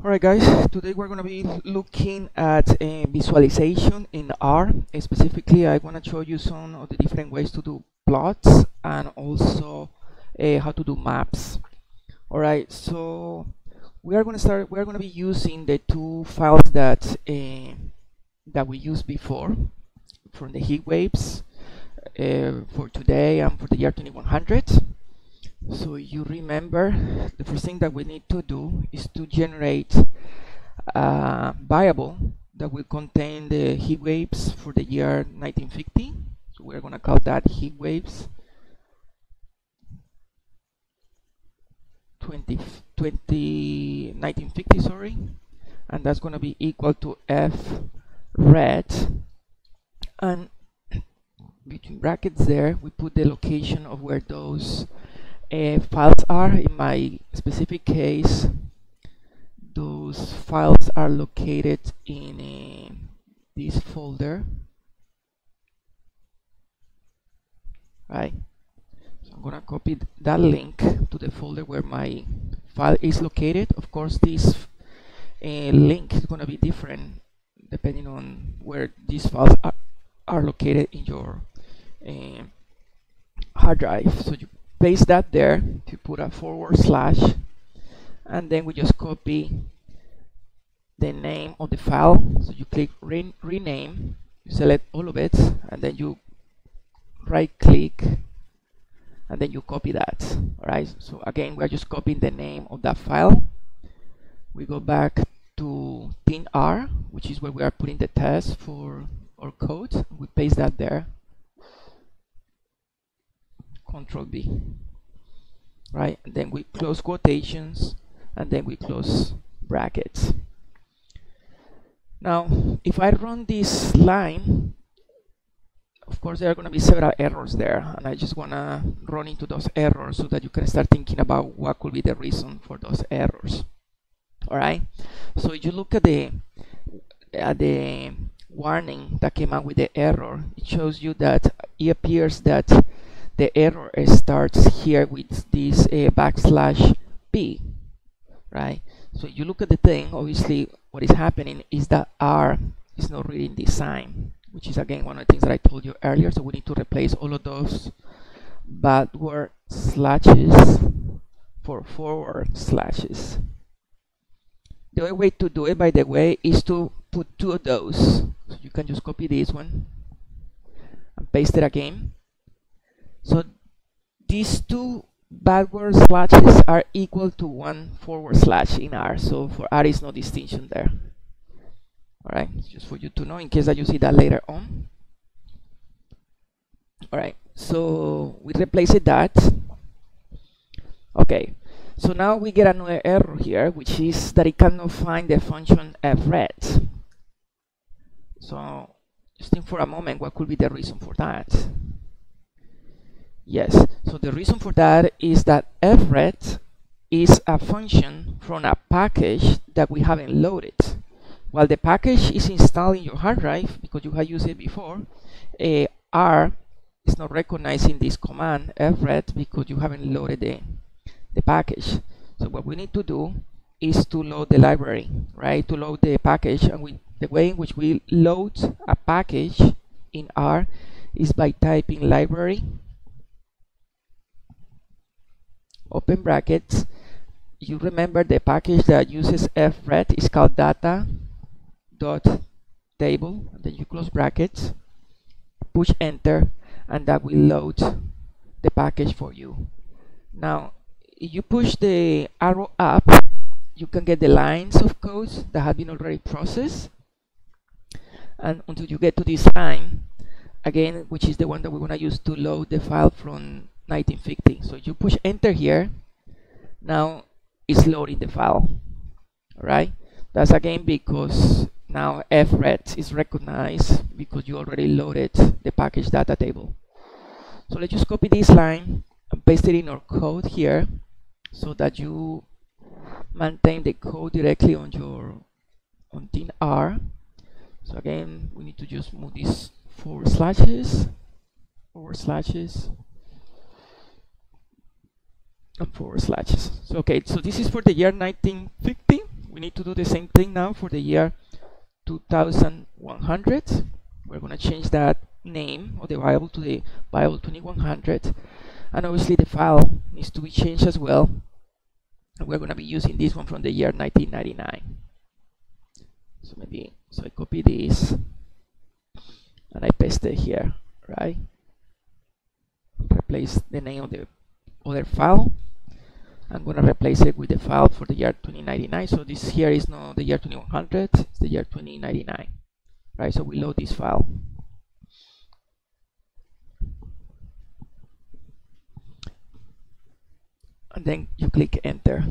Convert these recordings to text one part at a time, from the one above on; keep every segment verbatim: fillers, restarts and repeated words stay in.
Alright guys, today we're going to be looking at a visualization in R. Uh, Specifically, I want to show you some of the different ways to do plots and also uh, how to do maps. Alright, so we are going to start, we are going to be using the two files that, uh, that we used before from the heat waves uh, for today and for the year twenty-one hundred. So you remember, the first thing that we need to do is to generate a variable that will contain the heat waves for the year nineteen fifty. So we're going to call that heat waves twenty, twenty, nineteen fifty, sorry, and that's going to be equal to f red, and between brackets there we put the location of where those Uh, files are. In my specific case, those files are located in uh, this folder, right? So I'm gonna copy th that link to the folder where my file is located. Of course, this uh, link is gonna be different depending on where these files are, are located in your uh, hard drive. So you paste that there, to put a forward slash, and then we just copy the name of the file. So you click re rename, you select all of it, and then you right click and then you copy that. Alright, so again we're just copying the name of that file. We go back to ThinR, which is where we are putting the test for our code. We paste that there, Control B, right? And then we close quotations, and then we close brackets. Now, if I run this line, of course there are going to be several errors there, and I just want to run into those errors so that you can start thinking about what could be the reason for those errors. All right. So if you look at the at the warning that came out with the error, it shows you that it appears that the error starts here with this uh, backslash p, right? So you look at the thing, obviously what is happening is that R is not reading this sign, which is again one of the things that I told you earlier. So we need to replace all of those backward slashes for forward slashes. The other way to do it, by the way, is to put two of those. So you can just copy this one and paste it again. So these two backward slashes are equal to one forward slash in R. So for R is no distinction there. Alright, just for you to know in case that you see that later on. Alright, so we replace that. Okay, so now we get another error here, which is that it cannot find the function fred. So just think for a moment, what could be the reason for that? Yes, so the reason for that is that fred is a function from a package that we haven't loaded. While the package is installed in your hard drive because you have used it before, uh, R is not recognizing this command fred because you haven't loaded the, the package. So what we need to do is to load the library, right? To load the package, and we, the way in which we load a package in R is by typing library, open brackets. You remember the package that uses fred is called data dot table, and then you close brackets, push enter, and that will load the package for you. Now if you push the arrow up, you can get the lines of code that have been already processed, and until you get to this line again, which is the one that we want to use to load the file from nineteen fifty. So you push enter here, now it's loading the file. Alright, that's again because now fred is recognized because you already loaded the package data table. So let's just copy this line and paste it in our code here so that you maintain the code directly on your on ThinR. So again, we need to just move these forward slashes, forward slashes, and forward slashes. So okay, so this is for the year nineteen fifty. We need to do the same thing now for the year two thousand one hundred. We're going to change that name of the variable to the variable twenty-one hundred, and obviously the file needs to be changed as well, and we're going to be using this one from the year nineteen ninety-nine. So maybe, so I copy this and I paste it here, right? Replace the name of the other file. I'm going to replace it with the file for the year twenty ninety-nine. So this here is not the year twenty-one hundred, it's the year twenty ninety-nine, right? So we load this file. And then you click enter.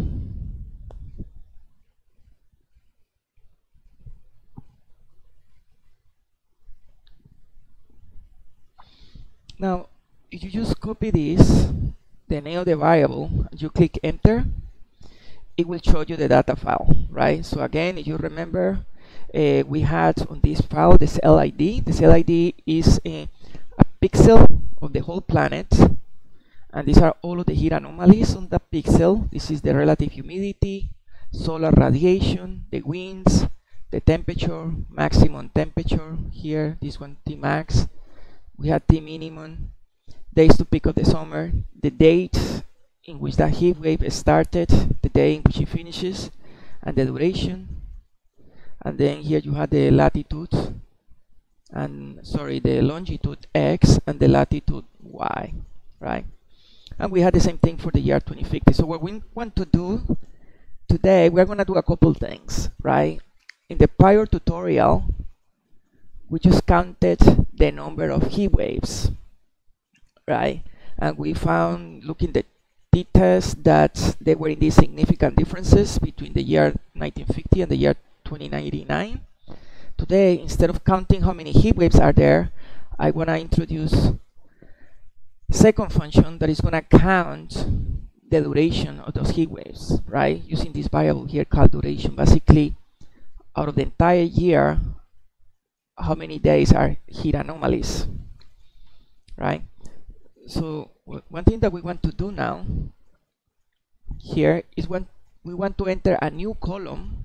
Now, if you just copy this, the name of the variable, and you click enter, it will show you the data file, right? So again, if you remember, uh, we had on this file this L I D. This L I D is a, a pixel of the whole planet, and these are all of the heat anomalies on the pixel. This is the relative humidity, solar radiation, the winds, the temperature, maximum temperature here, this one T max. We had T minimum, days to peak of the summer, the date in which that heat wave started, the day in which it finishes, and the duration. And then here you have the latitude, and sorry, the longitude X and the latitude Y, right? And we had the same thing for the year twenty fifty. So what we want to do today, we're going to do a couple things, right? In the prior tutorial, we just counted the number of heat waves, right? And we found, looking at the t-test, that there were indeed significant differences between the year nineteen fifty and the year twenty ninety-nine. Today, instead of counting how many heat waves are there, I want to introduce a second function that is going to count the duration of those heat waves, right? Using this variable here called duration. Basically, out of the entire year, how many days are heat anomalies, right? So one thing that we want to do now here is when we want to enter a new column.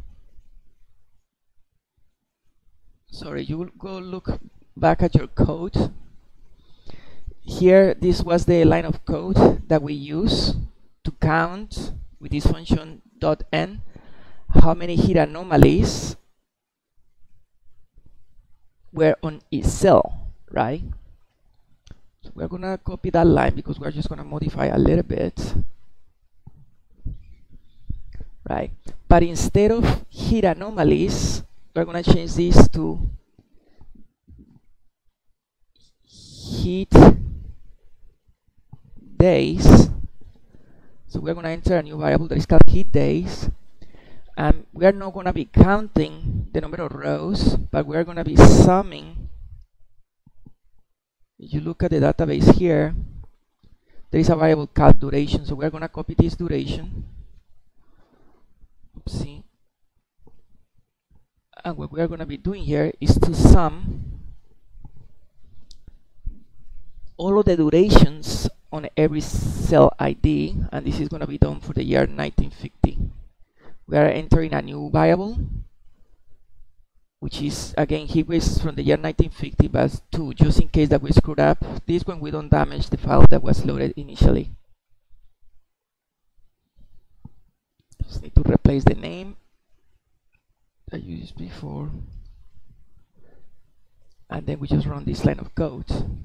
Sorry, you will go look back at your code. Here, this was the line of code that we use to count with this function .n how many heat anomalies were on each cell, right? So we're gonna copy that line because we're just gonna modify a little bit, right? But instead of heat anomalies, we're gonna change this to heat days. So we're gonna enter a new variable that is called heat days. And we are not going to be counting the number of rows, but we are going to be summing. If you look at the database here, there is a variable called duration. So we're going to copy this duration. Oopsie. And what we are going to be doing here is to sum all of the durations on every cell I D, and this is going to be done for the year nineteen fifty. We are entering a new variable, which is again heat waves from the year nineteen fifty, but two, just in case that we screwed up this one, we don't damage the file that was loaded initially. Just need to replace the name that you used before, and then we just run this line of code.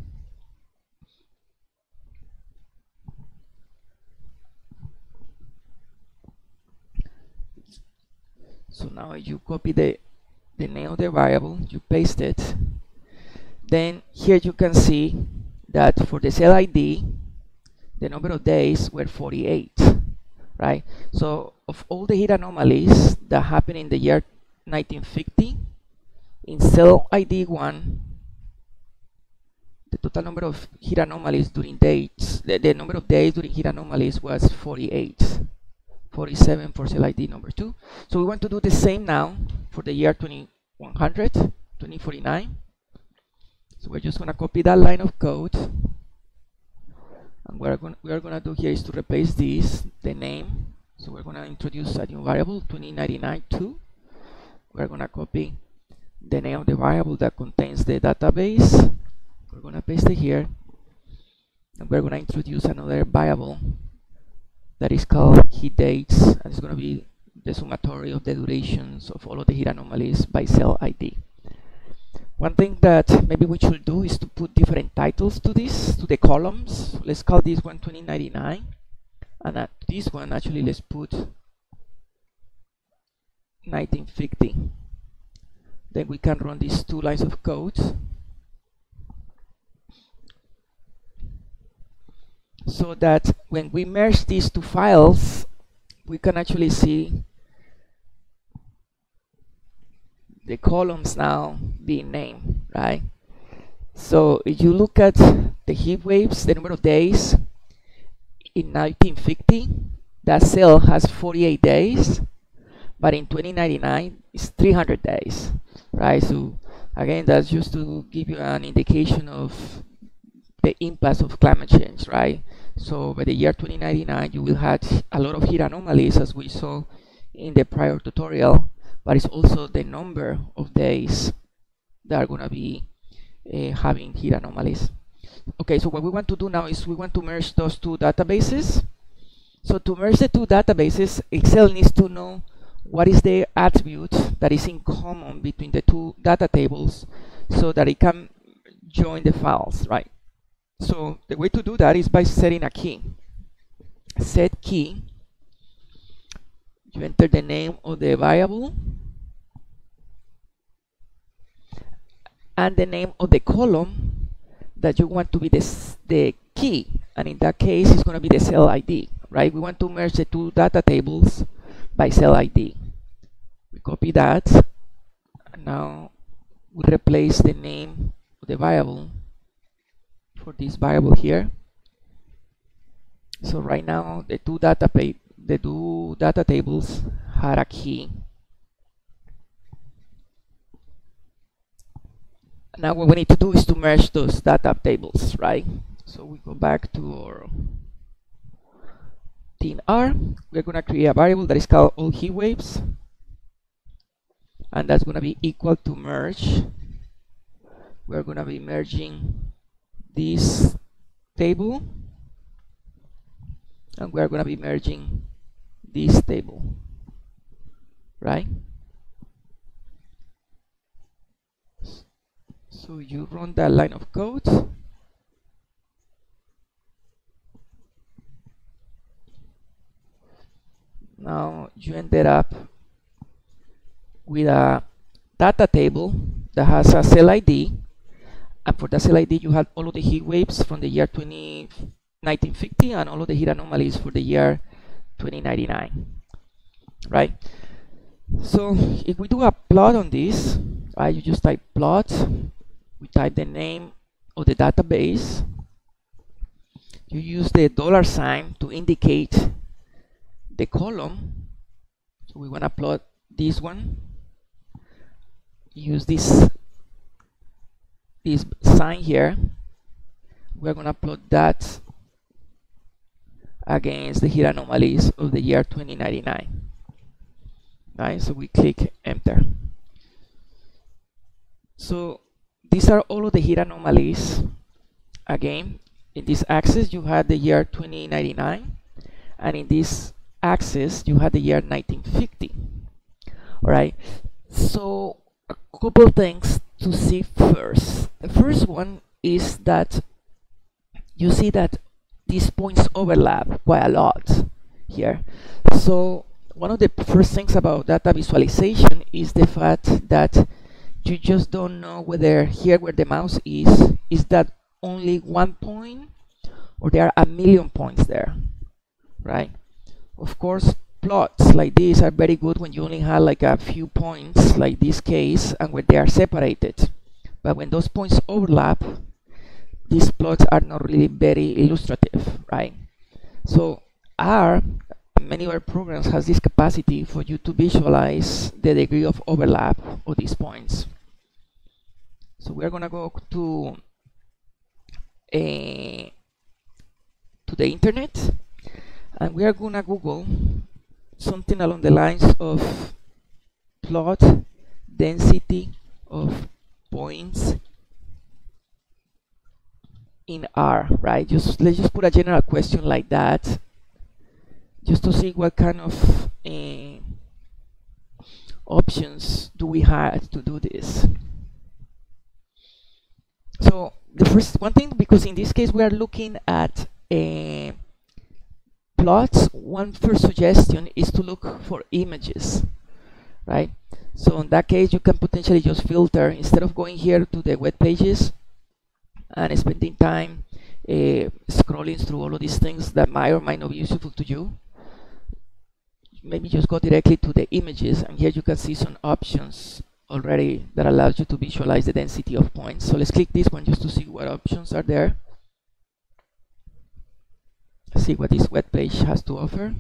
So now you copy the, the name of the variable, you paste it. Then here you can see that for the cell I D, the number of days were forty-eight, right? So of all the heat anomalies that happened in the year nineteen fifty, in cell I D one, the total number of heat anomalies during dates, the, the number of days during heat anomalies was forty-eight. forty-seven for cell I D number two. So we want to do the same now for the year twenty-one hundred, twenty forty-nine. So we're just going to copy that line of code. And what we're going we are going to do here is to replace this, the name. So we're gonna introduce a new variable, twenty ninety-nine two. We're gonna copy the name of the variable that contains the database. We're gonna paste it here, and we're gonna introduce another variable that is called heat dates, and it's gonna be the summatory of the durations of all of the heat anomalies by cell I D. One thing that maybe we should do is to put different titles to this, to the columns. Let's call this one twenty ninety-nine, and at this one actually let's put nineteen fifty. Then we can run these two lines of code. So that when we merge these two files, we can actually see the columns now being named, right? So if you look at the heat waves, the number of days in nineteen fifty, that cell has forty-eight days, but in twenty ninety-nine it's three hundred days, right? So again, that's just to give you an indication of the impact of climate change, right? So by the year twenty ninety-nine, you will have a lot of heat anomalies, as we saw in the prior tutorial, but it's also the number of days that are going to be uh, having heat anomalies. Okay, so what we want to do now is we want to merge those two databases. So to merge the two databases, Excel needs to know what is the attribute that is in common between the two data tables so that it can join the files, right? So the way to do that is by setting a key. Set key. You enter the name of the variable and the name of the column that you want to be this, the key, and in that case it's going to be the cell I D, right? We want to merge the two data tables by cell I D. We copy that, and now we replace the name of the variable for this variable here. So right now the two data the two data tables had a key. Now what we need to do is to merge those data tables, right? So we go back to our team R. We're going to create a variable that is called all heat waves, and that's going to be equal to merge. We're going to be merging this table, and we're going to be merging this table, right? So you run that line of code. Now you ended up with a data table that has a cell I D, and for that cell I D you have all of the heat waves from the year nineteen fifty and all of the heat anomalies for the year twenty ninety-nine, right? So if we do a plot on this, right, you just type plot, we type the name of the database, you use the dollar sign to indicate the column. So we want to plot this one, use this this sign here. We're going to plot that against the heat anomalies of the year twenty ninety-nine. Right, so we click enter. So these are all of the heat anomalies. Again, in this axis you had the year twenty ninety-nine, and in this axis you had the year nineteen fifty. All right, so a couple things to see first. The first one is that you see that these points overlap quite a lot here. So one of the first things about data visualization is the fact that you just don't know whether here where the mouse is, is that only one point or there are a million points there, right? Of course, plots like this are very good when you only have like a few points, like this case, and when they are separated. But when those points overlap, these plots are not really very illustrative, right? So R, many other programs, has this capacity for you to visualize the degree of overlap of these points. So we're gonna go to a to the internet, and we are gonna Google something along the lines of plot density of points in R, right? Just let's just put a general question like that, just to see what kind of uh, options do we have to do this. So the first one thing, because in this case we are looking at uh, plots, one first suggestion is to look for images, right? So in that case you can potentially just filter, instead of going here to the web pages and spending time uh, scrolling through all of these things that might or might not be useful to you. Maybe just go directly to the images, and here you can see some options already that allows you to visualize the density of points. So let's click this one just to see what options are there. See what this web page has to offer.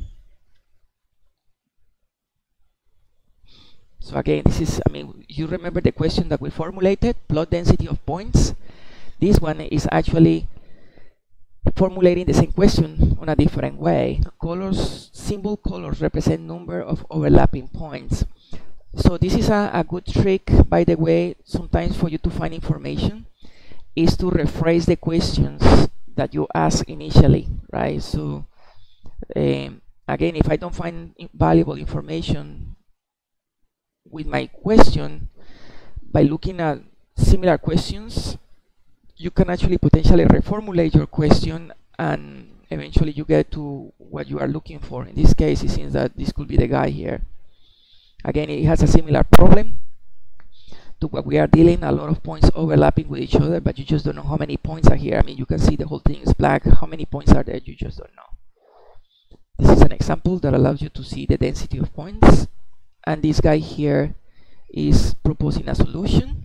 So again, this is, I mean, you remember the question that we formulated, plot density of points. This one is actually formulating the same question on a different way. Colors, symbol colors represent number of overlapping points. So this is a, a good trick, by the way, sometimes for you to find information, is to rephrase the questions that you ask initially, right? So um, again, if I don't find valuable information with my question, by looking at similar questions, you can actually potentially reformulate your question, and eventually you get to what you are looking for. In this case, it seems that this could be the guy here. Again, it has a similar problem to what we are dealing, a lot of points overlapping with each other, but you just don't know how many points are here. I mean, you can see the whole thing is black. How many points are there? You just don't know. This is an example that allows you to see the density of points, and this guy here is proposing a solution.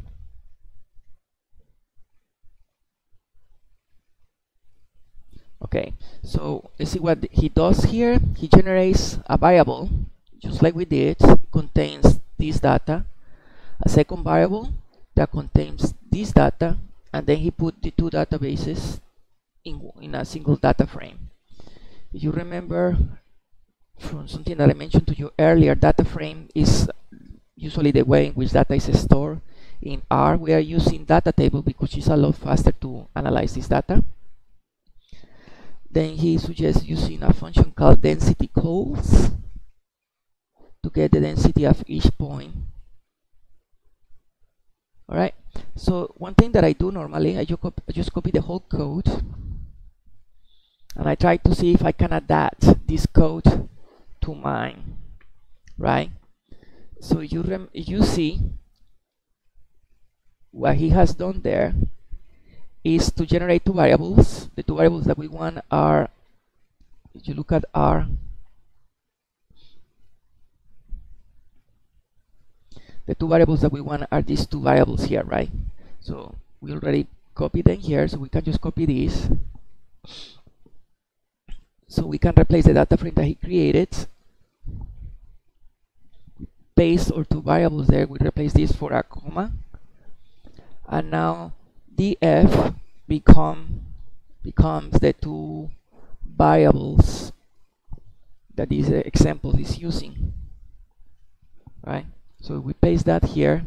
Okay, so let's see what he does here. He generates a variable, just like we did, contains this data, a second variable that contains this data, and then he put the two databases in, in a single data frame. If you remember from something that I mentioned to you earlier, data frame is usually the way in which data is stored. In R, we are using data table because it's a lot faster to analyze this data. Then he suggests using a function called density calls to get the density of each point. Alright, so one thing that I do normally, I just, copy, I just copy the whole code, and I try to see if I can adapt this code to mine, right? So you, rem you see what he has done there is to generate two variables. The two variables that we want are, if you look at R, the two variables that we want are these two variables here, right? So we already copied them here, so we can just copy these. So we can replace the data frame that he created. Paste our two variables there, we replace this for a comma. And now df become becomes the two variables that this example is using, right? So we paste that here.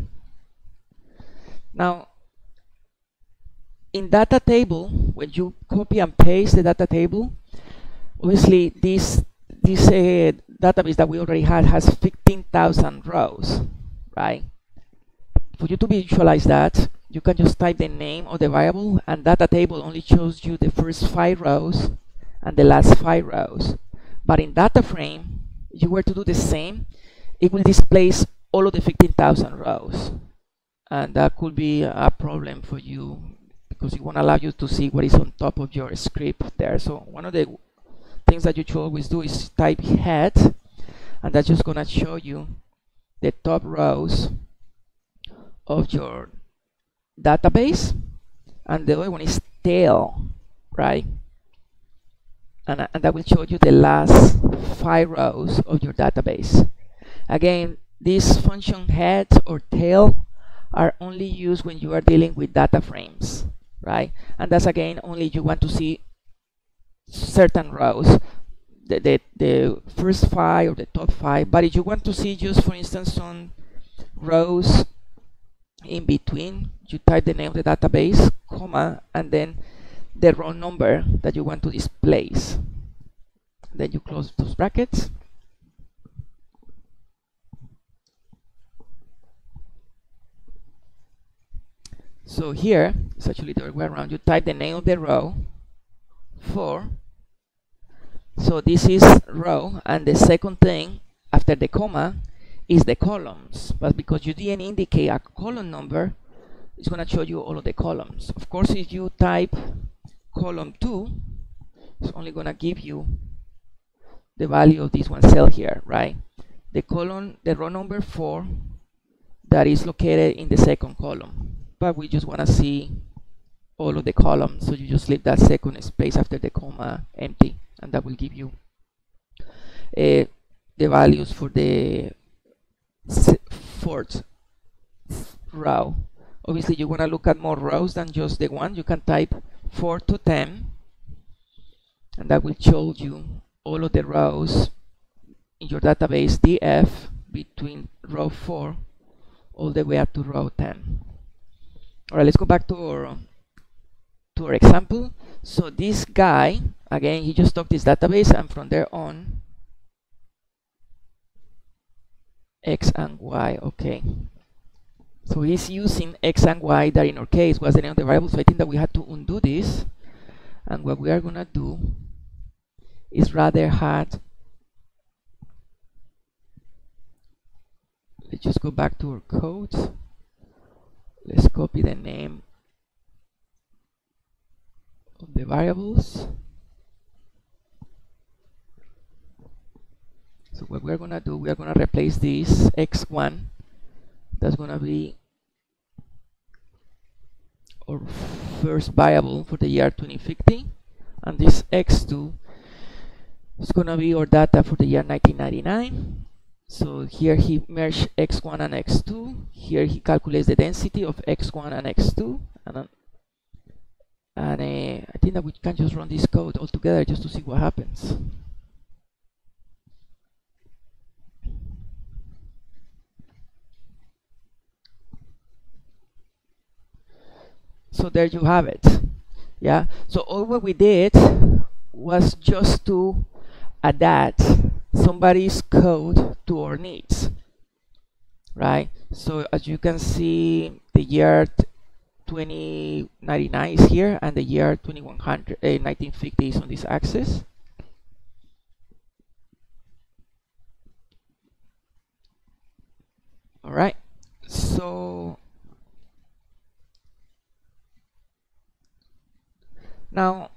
Now in data table, when you copy and paste the data table, obviously this this uh, database that we already had has fifteen thousand rows, right? For you to visualize that, you can just type the name of the variable, and data table only shows you the first five rows and the last five rows. But in data frame, if you were to do the same, it will display all of the fifteen thousand rows, and that could be a problem for you because it won't allow you to see what is on top of your script there. So one of the things that you should always do is type head, and that's just gonna show you the top rows of your database, and the other one is tail, right? And, and that will show you the last five rows of your database. Again, these function head or tail are only used when you are dealing with data frames, right? And that's again only if you want to see certain rows. the, the, the first five or the top five. But if you want to see just, for instance, some rows in between, you type the name of the database, comma, and then the row number that you want to displace. Then you close those brackets. So here, it's actually the other way around. You type the name of the row, four. So this is row, and the second thing after the comma is the columns. But because you didn't indicate a column number, it's going to show you all of the columns. Of course, if you type column two, it's only going to give you the value of this one cell here, right? The column, the row number four, that is located in the second column. But we just want to see all of the columns, so you just leave that second space after the comma empty, and that will give you uh, the values for the fourth row. Obviously, you want to look at more rows than just the one. You can type four to ten, and that will show you all of the rows in your database D F between row four all the way up to row ten. All right, let's go back to our to our example. So this guy, again, he just took this database, and from there on, X and Y, okay. So he's using X and Y, that in our case was the name of the variable, so I think that we had to undo this. And what we are gonna do is rather had, let's just go back to our code. Let's copy the name of the variables. So what we're gonna do, we are gonna replace this X one. That's gonna be our first variable for the year twenty fifty, and this X two is gonna be our data for the year nineteen ninety-nine. So here he merged X one and X two. Here he calculates the density of X one and X two, and and uh, I think that we can just run this code all together just to see what happens. So there you have it. Yeah. So all what we did was just to adapt somebody's code to our needs, right? So as you can see, the year twenty ninety-nine is here, and the year twenty-one hundred, uh, nineteen fifty is on this axis. All right. So now,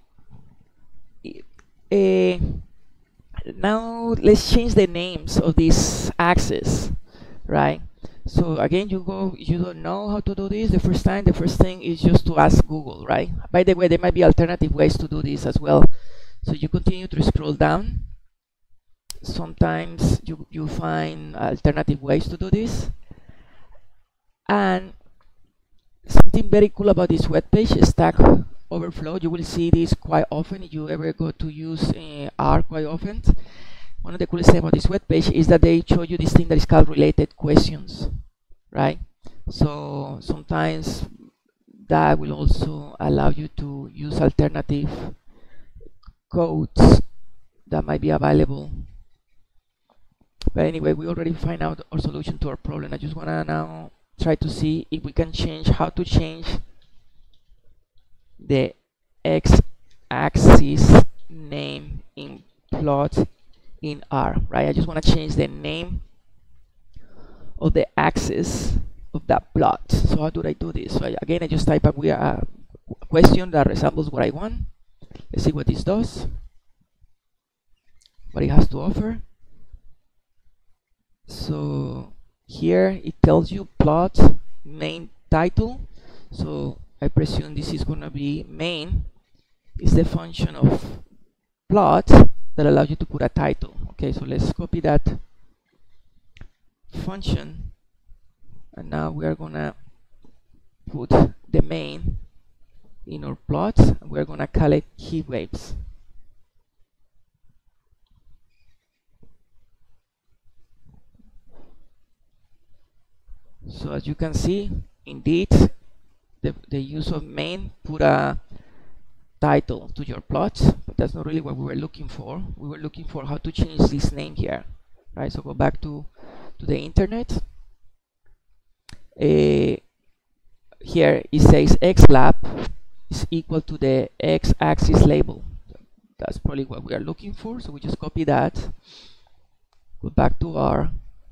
uh, now let's change the names of these axes, right? So again, you go, you don't know how to do this the first time, the first thing is just to ask Google, right? By the way, there might be alternative ways to do this as well. So you continue to scroll down. Sometimes you, you find alternative ways to do this. And something very cool about this web page is Stack Overflow. You will see this quite often if you ever go to use uh, R quite often. One of the coolest things about this web page is that they show you this thing that is called related questions, right? So sometimes that will also allow you to use alternative codes that might be available. But anyway, we already find out our solution to our problem. I just want to now try to see if we can change, how to change the x-axis name in plot in R, right? I just want to change the name of the axis of that plot. So how do I do this? So I, again, I just type a, a question that resembles what I want. Let's see what this does, what it has to offer. So here it tells you plot main title. So I presume this is going to be main is the function of plot that allows you to put a title. Okay, so let's copy that function, and now we are going to put the main in our plot, and we're going to call it heat waves. So as you can see, indeed, the, the use of main put a title to your plot, but that's not really what we were looking for. We were looking for how to change this name here, right? So go back to, to the internet. Uh, here it says xlab is equal to the x-axis label. That's probably what we are looking for, so we just copy that, go back to R.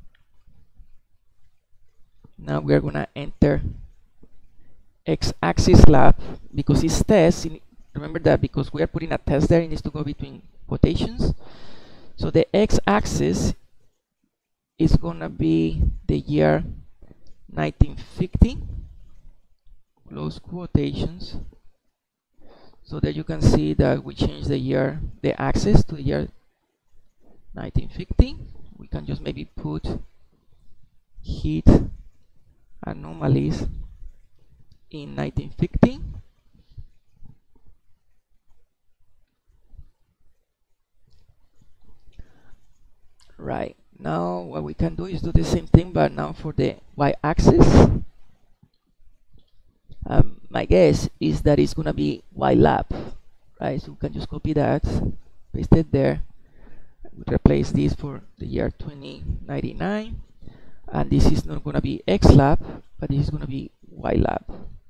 Now we are going to enter x-axis lab because it's test. Remember that because we are putting a test there, it needs to go between quotations. So the x-axis is going to be the year nineteen fifty, close quotations. So there you can see that we change the year, the axis to the year nineteen fifty. We can just maybe put heat anomalies in nineteen fifty. Right, now what we can do is do the same thing, but now for the y-axis. Um, my guess is that it's going to be ylab, right? So we can just copy that, paste it there, replace this for the year twenty ninety-nine, and this is not going to be xlab, but this is going to be ylab.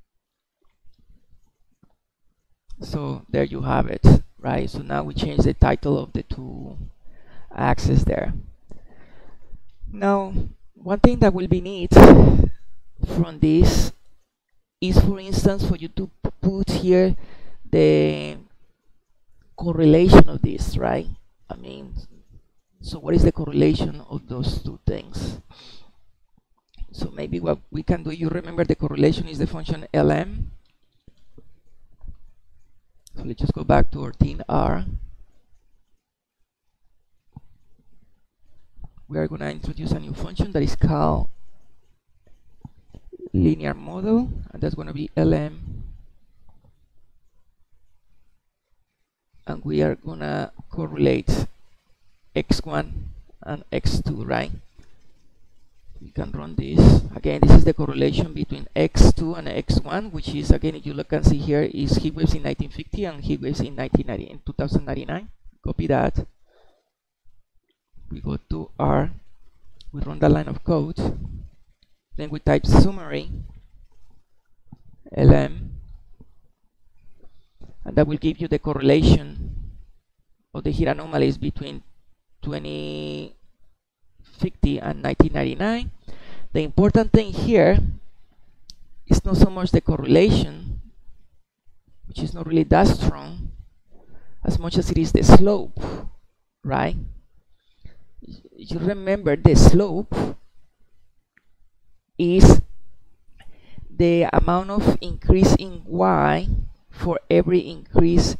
So there you have it, right? So now we change the title of the two axes there. Now, one thing that will be neat from this is, for instance, for you to put here the correlation of this, right? I mean, so what is the correlation of those two things? So maybe what we can do, you remember the correlation is the function lm. So let's just go back to our routine R. We are going to introduce a new function that is called linear model, and that's going to be lm, and we are going to correlate x one and x two, right? We can run this again. This is the correlation between x two and x one, which is, again, if you look and see here, is heat waves in nineteen fifty and heat waves in nineteen ninety in two thousand ninety-nine. Copy that, we go to R, we run that line of code, then we type summary lm, and that will give you the correlation of the heat anomalies between twenty fifty and nineteen ninety-nine. The important thing here is not so much the correlation, which is not really that strong, as much as it is the slope, right? You remember the slope is the amount of increase in y for every increase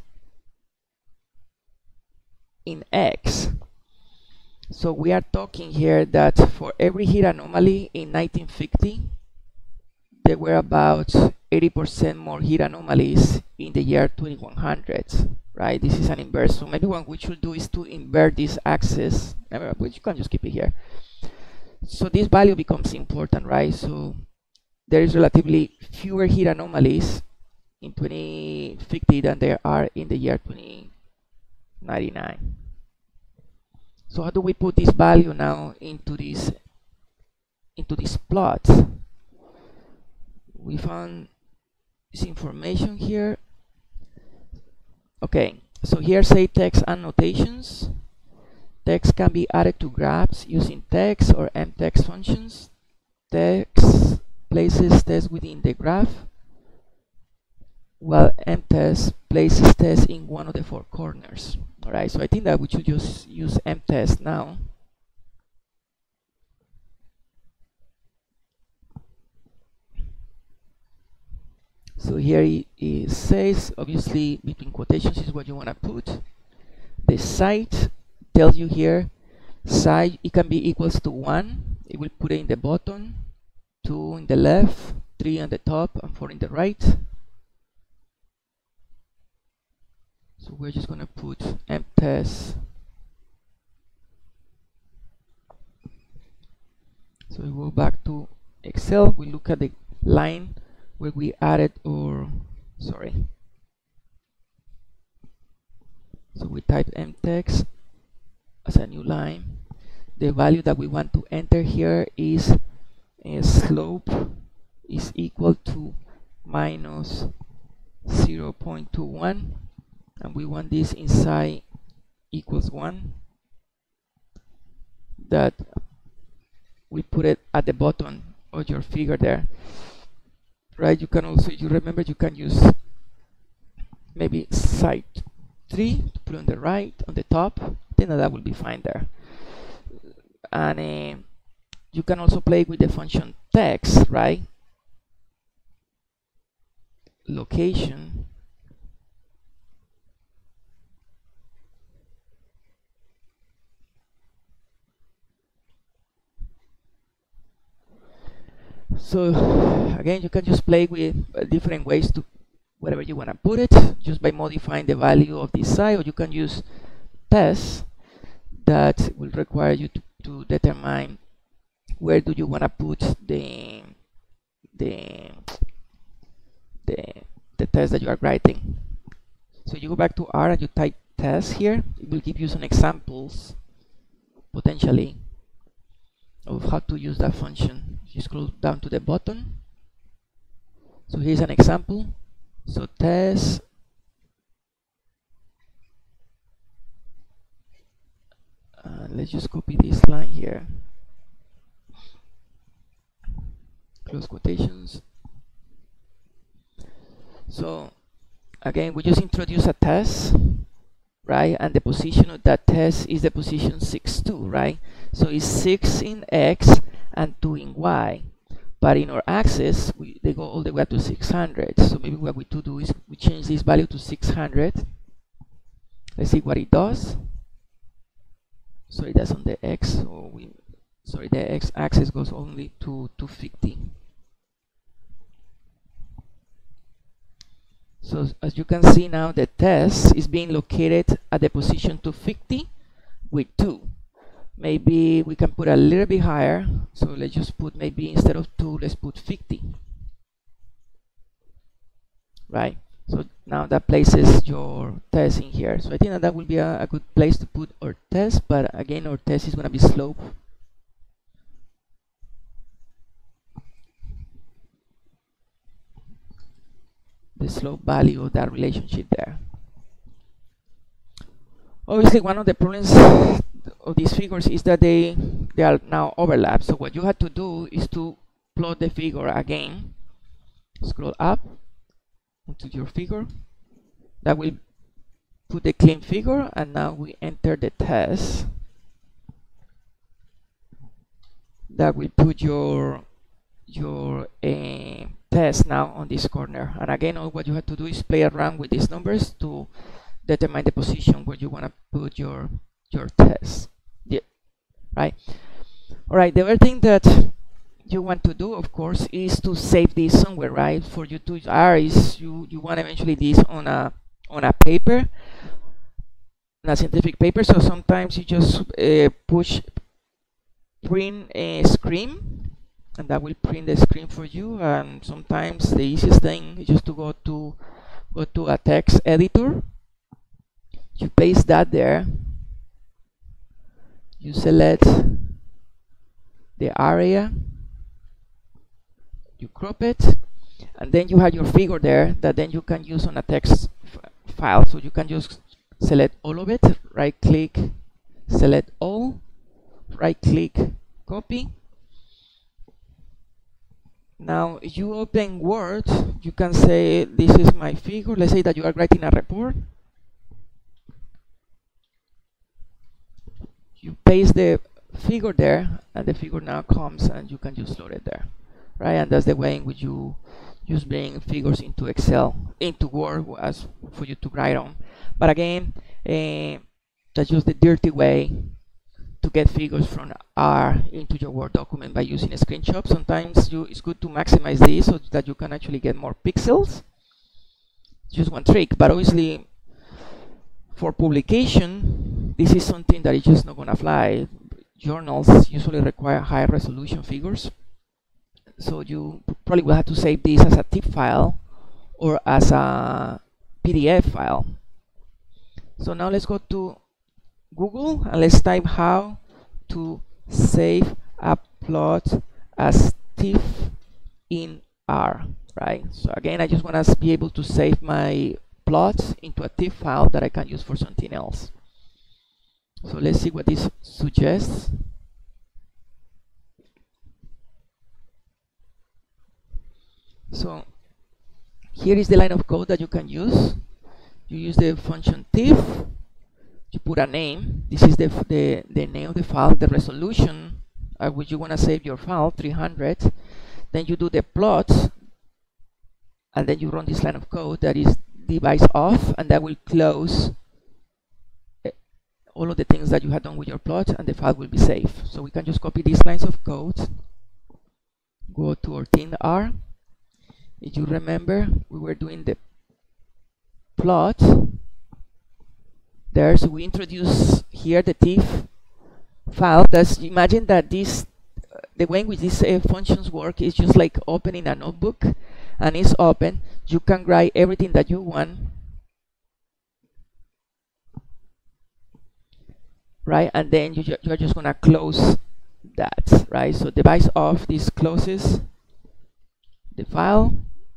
in x. So we are talking here that for every heat anomaly in nineteen fifty, there were about eighty percent more heat anomalies in the year twenty-one hundred, right? This is an inverse. So maybe what we should do is to invert this axis, but you can just keep it here. So this value becomes important, right? So there is relatively fewer heat anomalies in twenty fifty than there are in the year twenty ninety-nine. So how do we put this value now into this into this plot? We found this information here. Okay, so here say text annotations. Text can be added to graphs using text or mtext functions. Text places text within the graph, while mtest places text in one of the four corners. Alright, so I think that we should just use mtest now. So here it, it says, obviously between quotations is what you want to put. The site tells you here, site, it can be equals to one. It will put it in the bottom, two in the left, three on the top, and four in the right. So we're just going to put mtest. So we go back to Excel, we look at the line where we added or sorry. So we type mtext as a new line. The value that we want to enter here is a slope is equal to minus zero point two one, and we want this inside equals one. That we put it at the bottom of your figure there, right? You can also, you remember, you can use maybe side three to put on the right, on the top. I think that, that will be fine there. And uh, you can also play with the function text, right? Location. So again, you can just play with uh, different ways to whatever you want to put it, just by modifying the value of this side, or you can use tests that will require you to, to determine where do you want to put the the the the test that you are writing. So you go back to R and you type test here. It will give you some examples potentially of how to use that function. You scroll down to the bottom. So here's an example. So test uh, let's just copy this line here, close quotations. So again, we just introduce a test, right? And the position of that test is the position six two, right? So it's six in X and two in Y. But in our axis, we, they go all the way up to six hundred. So maybe what we to do is we change this value to six hundred. Let's see what it does. Sorry, that's on the X. So we, sorry, the X axis goes only to two fifty. So as you can see now, the test is being located at the position two fifty with two. Maybe we can put a little bit higher. So let's just put, maybe instead of two, let's put fifty. Right? So now that places your test in here. So I think that that will be a, a good place to put our test. But again, our test is going to be slope. The slope value of that relationship there. Obviously, one of the problems of these figures is that they they are now overlapped. So what you have to do is to plot the figure again. Scroll up into your figure. That will put the clean figure, and now we enter the test. That will put your your uh, test now on this corner. And again, all what you have to do is play around with these numbers to determine the position where you want to put your your test. Yeah, right. All right. The other thing that you want to do, of course, is to save this somewhere, right? For you to R is you you want eventually this on a on a paper, on a scientific paper. So sometimes you just uh, push print a screen, and that will print the screen for you. And sometimes the easiest thing is just to go to go to a text editor. You paste that there. You select the area. You crop it, and then you have your figure there that then you can use on a text file. So you can just select all of it, right click, select all, right click, copy. Now if you open Word, you can say this is my figure. Let's say that you are writing a report. You paste the figure there, and the figure now comes, and you can just load it there. Right, and that's the way in which you just bring figures into Excel, into Word, as for you to write on. But again, uh, that's just the dirty way to get figures from R into your Word document by using a screenshot. Sometimes you, it's good to maximize this so that you can actually get more pixels. Just one trick, but obviously for publication, this is something that is just not going to fly. Journals usually require high resolution figures. So you probably will have to save this as a TIFF file or as a P D F file. So now let's go to Google and let's type how to save a plot as TIFF in R, right? So again, I just want to be able to save my plots into a TIFF file that I can use for something else. So let's see what this suggests. So here is the line of code that you can use. You use the function TIFF, you put a name. This is the, the, the name of the file, the resolution at which you want to save your file, three hundred. Then you do the plots, and then you run this line of code that is device off, and that will close all of the things that you had done with your plot, and the file will be saved. So we can just copy these lines of code, go to our thin R. If you remember, we were doing the plot there, so we introduce here the TIFF file. That's, imagine that this uh, the way in which these uh, functions work is just like opening a notebook, and it's open. You can write everything that you want, right? And then you ju you're just gonna close that, right? So device off, this closes the file,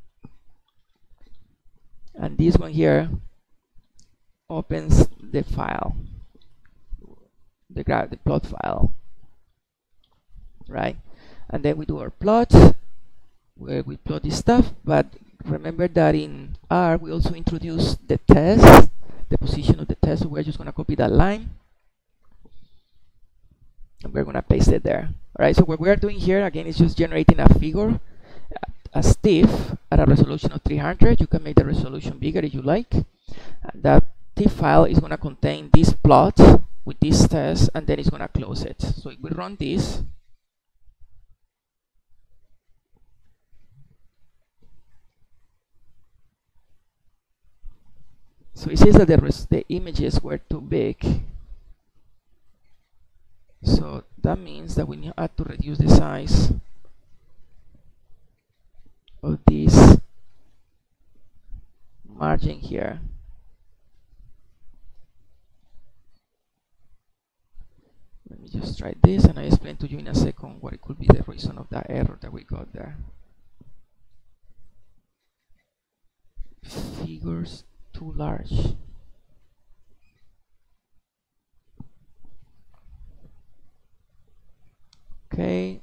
and this one here opens the file, the graph, the plot file, right? And then we do our plot where we plot this stuff. But remember that in R we also introduce the test, the position of the test. So we're just going to copy that line and we're going to paste it there. All right, so what we're doing here again is just generating a figure as TIFF at a resolution of three hundred. You can make the resolution bigger if you like. And that TIFF file is going to contain this plot with this test, and then it's going to close it. So if we run this, so it says that the, res the images were too big. So that means that we have to reduce the size of this margin here. Let me just try this, and I explain to you in a second what it could be the reason of that error that we got there. Figures too large. Okay.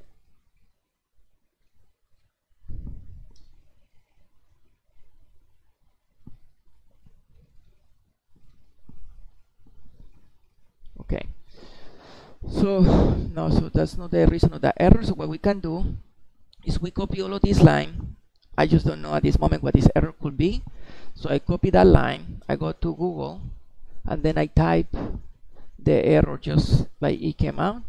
Okay. So no, so that's not the reason of the error. So what we can do is we copy all of this line. I just don't know at this moment what this error could be. So I copy that line, I go to Google, and then I type the error just like it came out.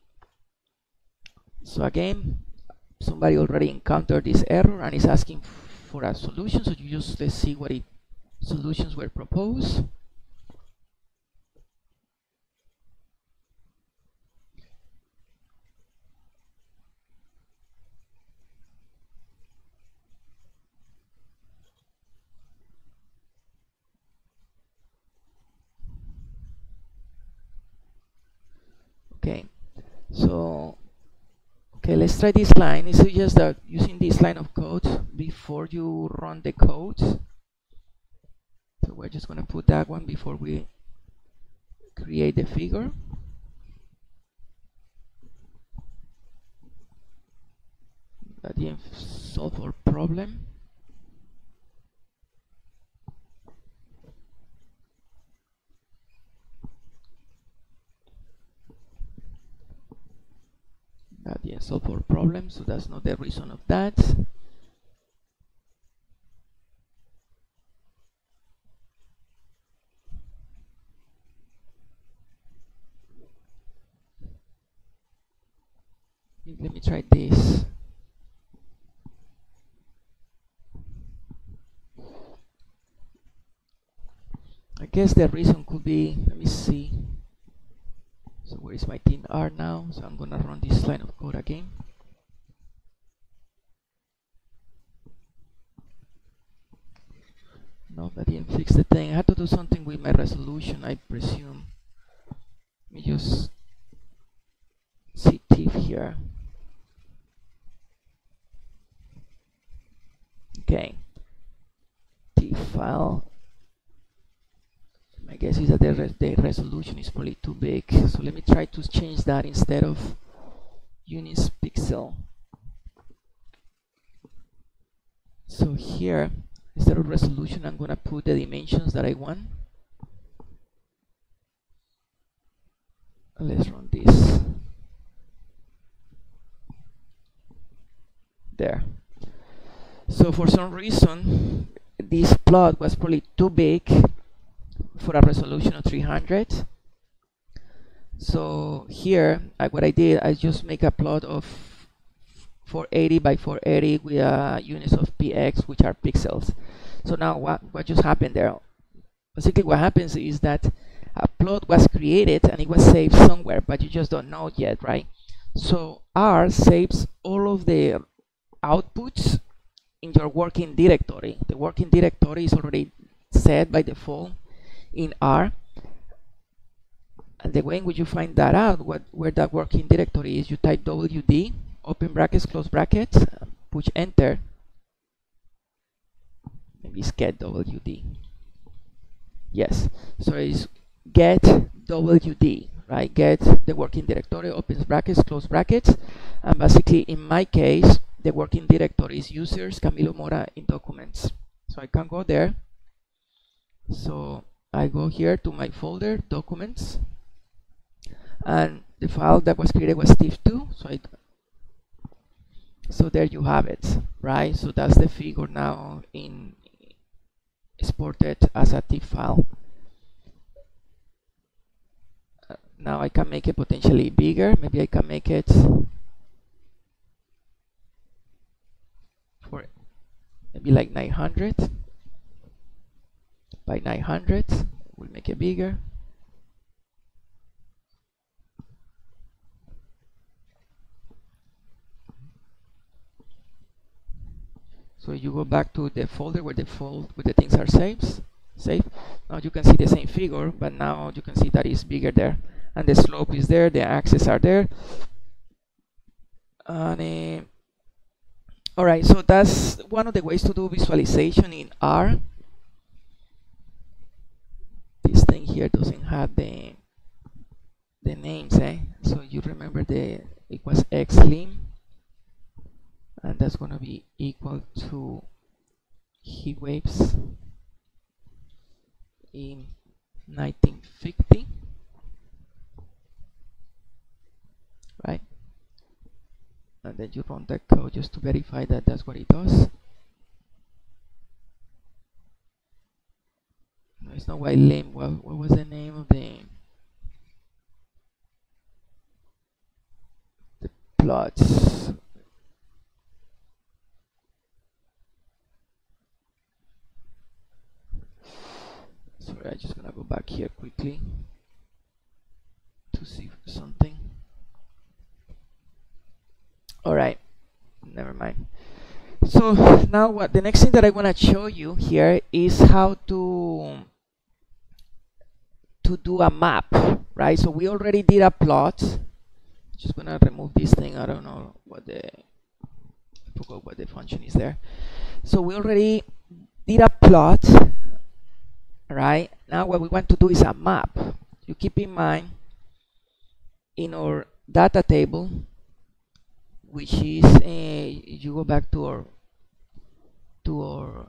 So again, somebody already encountered this error and is asking for a solution. So you just, let's see what it, solutions were proposed. Okay, so okay, let's try this line. It suggests that using this line of code before you run the code. So we're just going to put that one before we create the figure. That didn't solve our problem. That didn't solve our problem, so that's not the reason of that. Let me try this. I guess the reason could be, let me see. So where is my thin R now? So I'm gonna run this line of code again. No, that didn't fix the thing. I had to do something with my resolution, I presume. Let me just see T I F here. Okay. T I F file. My guess is that the, res the resolution is probably too big. So let me try to change that instead of units pixel. So here, instead of resolution, I'm going to put the dimensions that I want. Let's run this. There. So for some reason, this plot was probably too big for a resolution of three hundred. So here, I, what I did, I just make a plot of four eighty by four eighty with uh, units of px, which are pixels. So now what, what just happened there? Basically what happens is that a plot was created and it was saved somewhere, but you just don't know it yet, right? So R saves all of the outputs in your working directory. The working directory is already set by default in R. And the way in which you find that out, what where that working directory is, you type W D, open brackets, close brackets, push enter. Maybe it's get W D. Yes, so it's get W D, right? Get the working directory, opens brackets, close brackets, and basically in my case, the working directory is users Camilo Mora in documents. So I can go there. So I go here to my folder, documents, and the file that was created was T I F two. So I so there you have it, right? So that's the figure now in exported as a T I F file. Uh, now I can make it potentially bigger. Maybe I can make it for maybe like nine hundred by nine hundred. We'll make it bigger. So you go back to the folder where the fold where the things are saved. Saved. Now you can see the same figure, but now you can see that it's bigger there, and the slope is there. The axes are there. And uh, all right, so that's one of the ways to do visualization in R. This thing here doesn't have the the names, eh? So you remember the it was xlim. And that's going to be equal to heat waves in nineteen fifty, right? And then you run that code just to verify that that's what it does. No, it's not ylim. What, what was the name of the the plots? Sorry, I'm just gonna go back here quickly to see something. All right, never mind. So now what the next thing that I want to show you here is how to to do a map, right? So we already did a plot. Just gonna remove this thing. I don't know what the I forgot what the function is there. So we already did a plot. Right, now what we want to do is a map. You keep in mind in our data table, which is a, you go back to our to our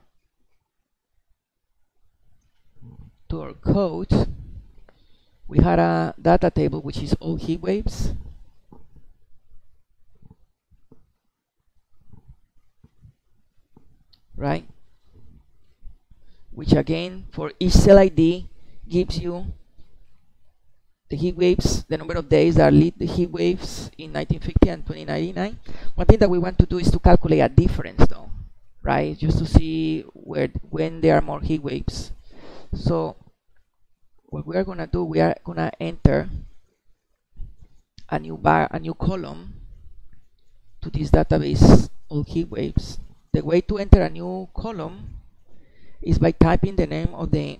to our code, we had a data table which is all heat waves. Right, which again for each cell I D gives you the heat waves, the number of days that lead the heat waves in nineteen fifty and twenty ninety-nine. One thing that we want to do is to calculate a difference though, right? Just to see where when there are more heat waves. So what we are gonna do, we are gonna enter a new bar, a new column to this database all heat waves. The way to enter a new column is by typing the name of the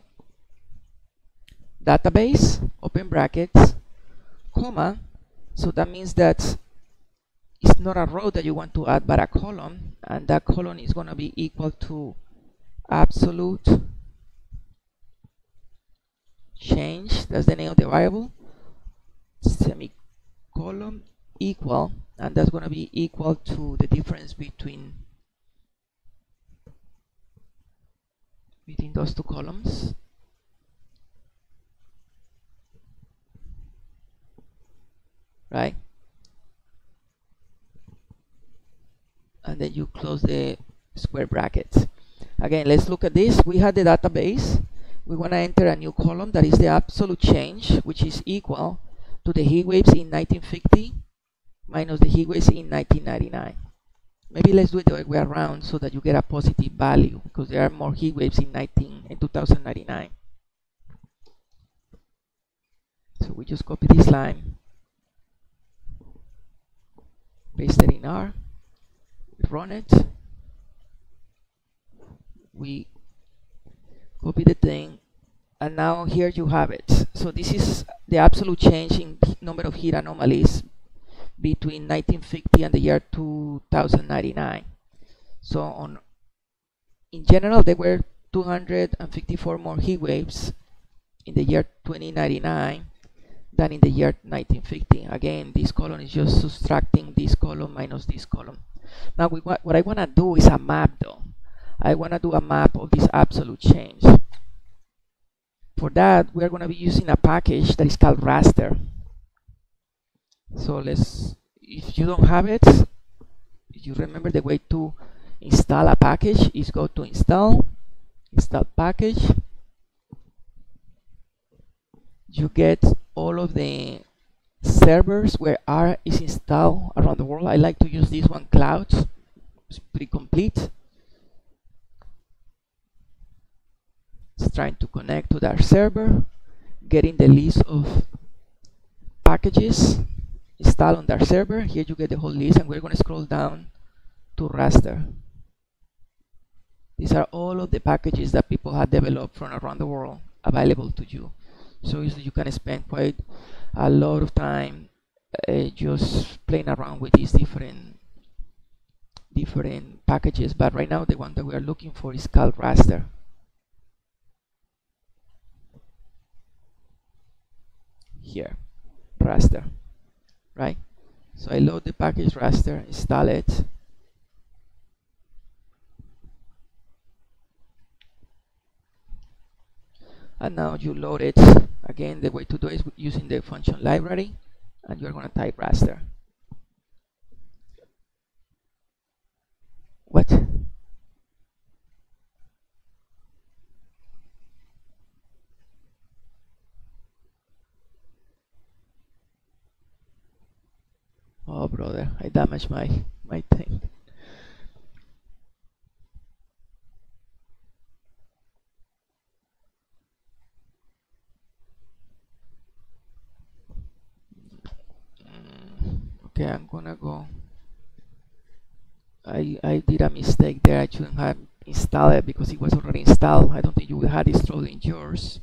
database, open brackets, comma. So that means that it's not a row that you want to add, but a column, and that column is going to be equal to absolute change. That's the name of the variable. Semicolon equal, and that's going to be equal to the difference between between those two columns. Right? And then you close the square brackets. Again, let's look at this. We had the database. We want to enter a new column that is the absolute change, which is equal to the heat waves in nineteen fifty minus the heat waves in nineteen ninety-nine. Maybe let's do it the other way around so that you get a positive value, because there are more heat waves in nineteen in two thousand ninety-nine. So we just copy this line, paste it in R, we run it, we copy the thing, and now here you have it. So this is the absolute change in number of heat anomalies between nineteen fifty and the year two thousand ninety-nine. So on in general there were two hundred fifty-four more heat waves in the year twenty ninety-nine than in the year nineteen fifty. Again, this column is just subtracting this column minus this column. Now we, what, what I want to do is a map though. I want to do a map of this absolute change. For that, we're going to be using a package that is called raster. So let's, if you don't have it, you remember the way to install a package is go to install, install package. You get all of the servers where R is installed around the world. I like to use this one, Clouds. It's pretty complete. It's trying to connect to that server, getting the list of packages installed on that server. Here you get the whole list, and we're going to scroll down to raster. These are all of the packages that people have developed from around the world available to you. So you can spend quite a lot of time uh, just playing around with these different different packages. But right now the one that we are looking for is called raster. Here, raster, right? So I load the package raster, install it, and now you load it. Again, the way to do it is using the function library, and you're going to type raster. What? Oh brother, I damaged my my thing. Mm, okay, I'm gonna go. I I did a mistake there. I shouldn't have installed it because it was already installed. I don't think you had installed in yours.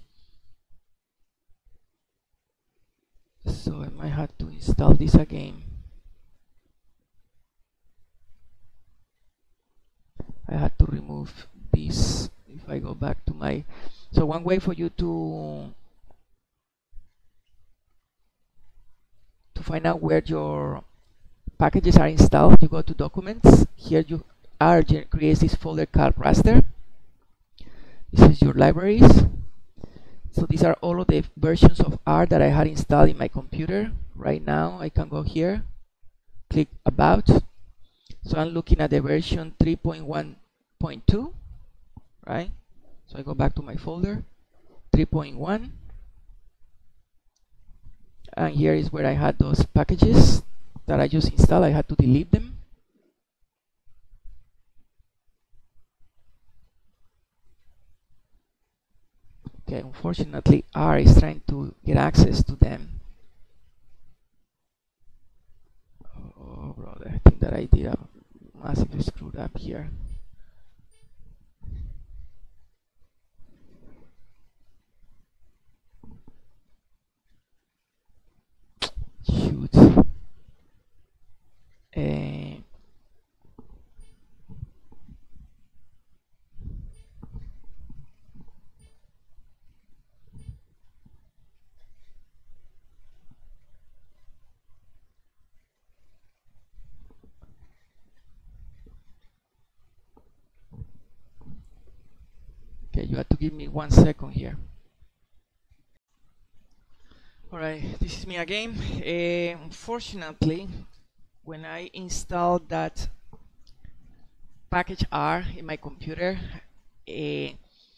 So I might have to install this again. I had to remove this if I go back to my. So one way for you to to find out where your packages are installed, you go to documents. Here you R creates this folder called raster. This is your libraries. So these are all of the versions of R that I had installed in my computer. Right now I can go here, click about. So I'm looking at the version three point one point two, right? So I go back to my folder, three point one, and here is where I had those packages that I just installed. I had to delete them. Okay, unfortunately R is trying to get access to them. Oh brother, I think that I did a massive screwed up here. code. Uh, okay, you have to give me one second here. Alright, this is me again. Uh, unfortunately, when I installed that package R in my computer, uh,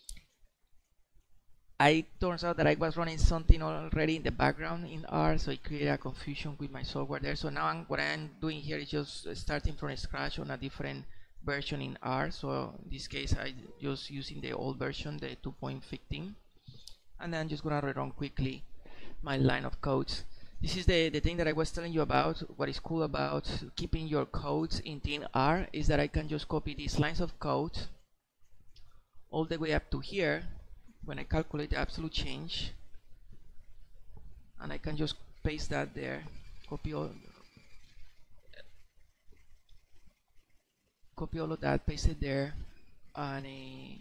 I turns out that I was running something already in the background in R, so it created a confusion with my software there. So now I'm, what I'm doing here is just starting from scratch on a different version in R. So in this case, I just using the old version, the two point fifteen, and then I'm just gonna rerun quickly my line of codes. This is the, the thing that I was telling you about. What is cool about keeping your codes in thin R is that I can just copy these lines of code all the way up to here when I calculate the absolute change, and I can just paste that there, copy all, copy all of that, paste it there, and, uh,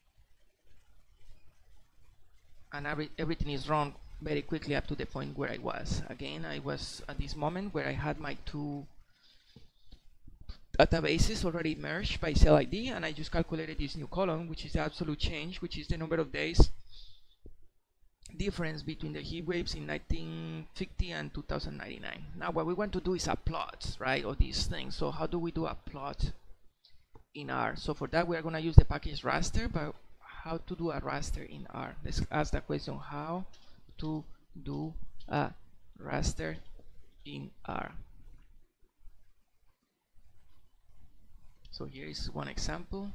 and every, everything is run very quickly up to the point where I was. Again, I was at this moment where I had my two databases already merged by cell I D, and I just calculated this new column, which is the absolute change, which is the number of days difference between the heat waves in nineteen fifty and two thousand ninety-nine. Now what we want to do is a plot, right, of these things. So how do we do a plot in R? So for that we are going to use the package raster, but how to do a raster in R? Let's ask the question, how to do a raster in R. So here is one example.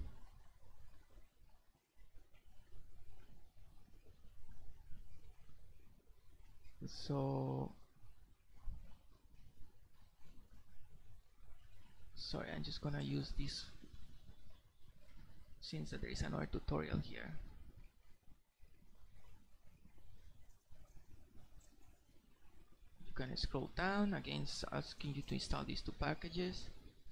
So sorry, I'm just gonna use this since there is another tutorial here. You can scroll down. Again, it's asking you to install these two packages.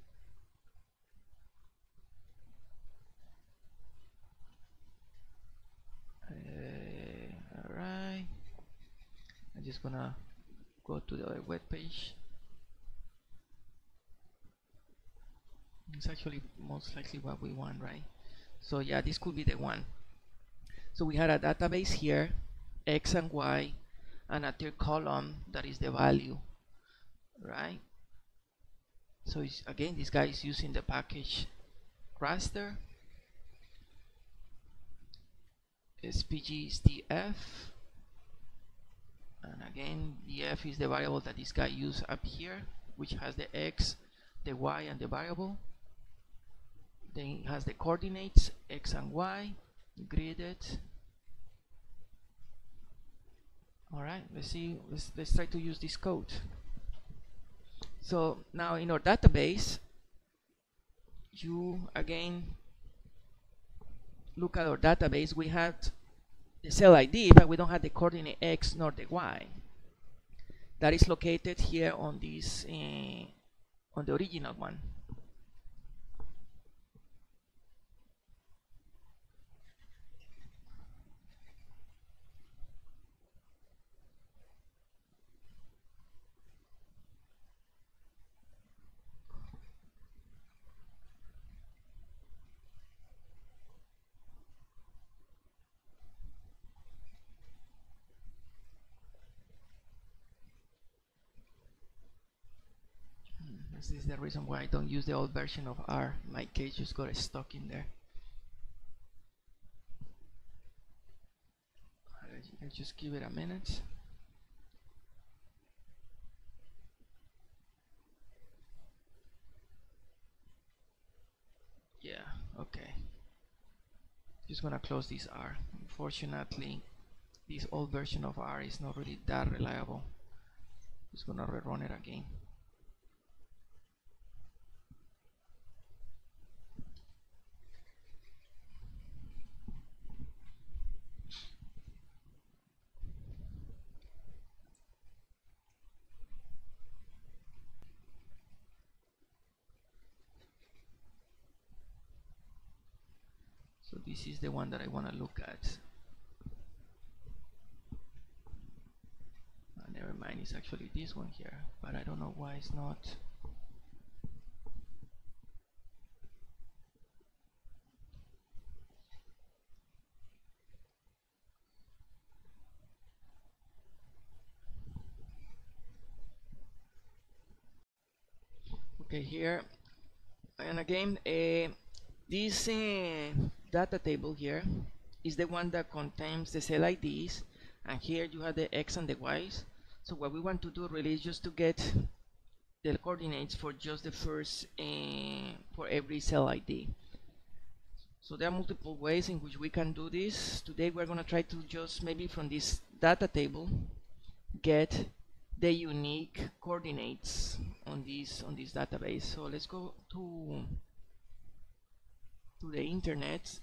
Uh, Alright, I'm just gonna go to the other web page. It's actually most likely what we want, right? So yeah, this could be the one. So we had a database here, X and Y, and a third column that is the value, right? So it's, again, this guy is using the package raster. S P G is the F, and again the F is the variable that this guy used up here, which has the X, the Y, and the variable. Then it has the coordinates X and Y gridded. Alright, let's see, let's, let's try to use this code. So now in our database, you again look at our database. We had the cell I D, but we don't have the coordinate X nor the Y. That is located here on this uh, on the original one. This is the reason why I don't use the old version of R. My case just got stuck in there. I'll just give it a minute. Yeah, okay. Just gonna close this R. Unfortunately, this old version of R is not really that reliable. Just gonna rerun it again. So this is the one that I want to look at. Uh, never mind, it's actually this one here, but I don't know why it's not. Okay, here, and again, uh, this uh, data table here is the one that contains the cell I Ds, and here you have the X and the Y's. So what we want to do really is just to get the coordinates for just the first, uh, for every cell I D. So there are multiple ways in which we can do this. Today we're going to try to just maybe from this data table get the unique coordinates on this on this database. So let's go to to the internet.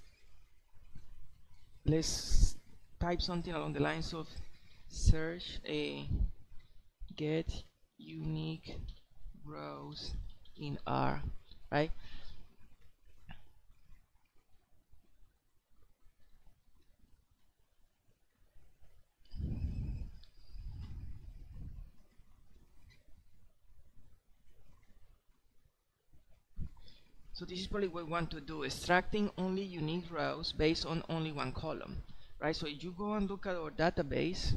Let's type something along the lines of search a get unique rows in R, right? So this is probably what we want to do, extracting only unique rows based on only one column, right? So if you go and look at our database,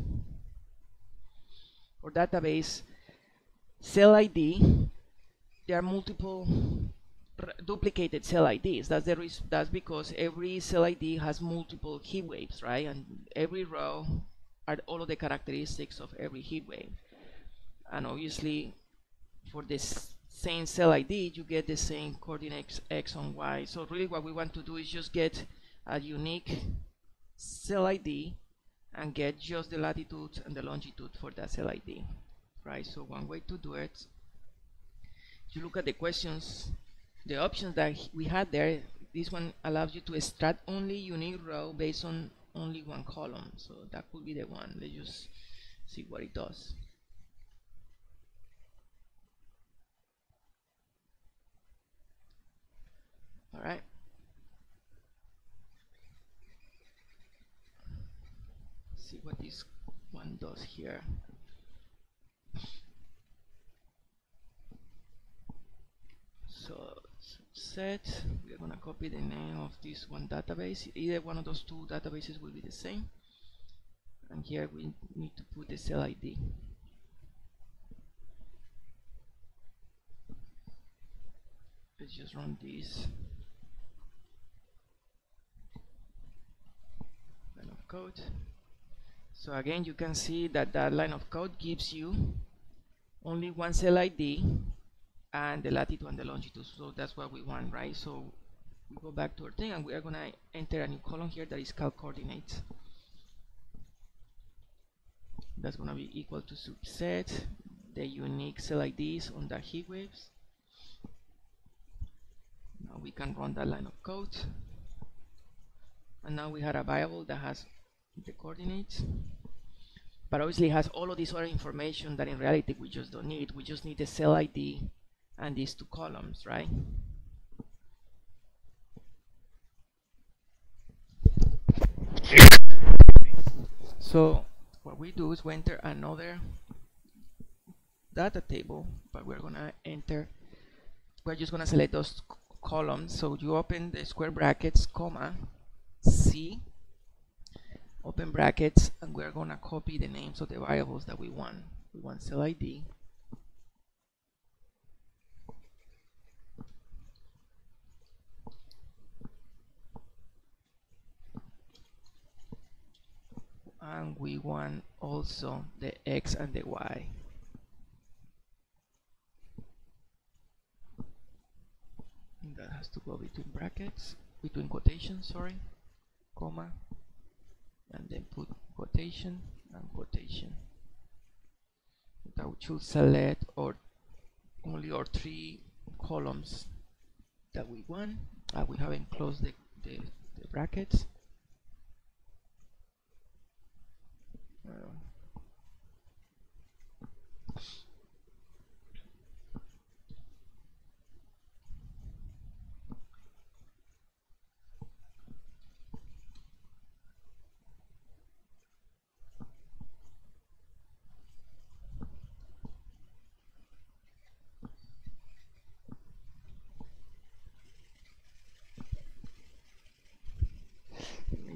our database cell I D, there are multiple duplicated cell I Ds. That's the reason, that's because every cell I D has multiple heat waves, right? And every row are all of the characteristics of every heat wave. And obviously, for this same cell I D, you get the same coordinates X and Y. So really what we want to do is just get a unique cell I D and get just the latitude and the longitude for that cell I D, right? So one way to do it, if you look at the questions, the options that we had there, this one allows you to extract only unique row based on only one column. So that could be the one. Let's just see what it does. All right. Let's see what this one does here. So set, we are going to copy the name of this one database. Either one of those two databases will be the same. And here we need to put the cell I D. Let's just run this line of code. So again, you can see that that line of code gives you only one cell I D and the latitude and the longitude. So that's what we want, right? So we go back to our thing and we are going to enter a new column here that is called coordinates. That's going to be equal to subset the unique cell I Ds on the heat waves. Now we can run that line of code, and now we have a variable that has the coordinates, but obviously it has all of this other information that in reality we just don't need. We just need the cell I D and these two columns, right? So what we do is we enter another data table, but we're gonna enter, we're just gonna select those columns. So you open the square brackets, comma, C, open brackets, and we're gonna copy the names of the variables that we want. We want cell I D, and we want also the X and the Y. And that has to go between brackets, between quotations, sorry, comma, and then put quotation and quotation. That should select or only our three columns that we want. Uh, we haven't closed the, the, the brackets. Uh,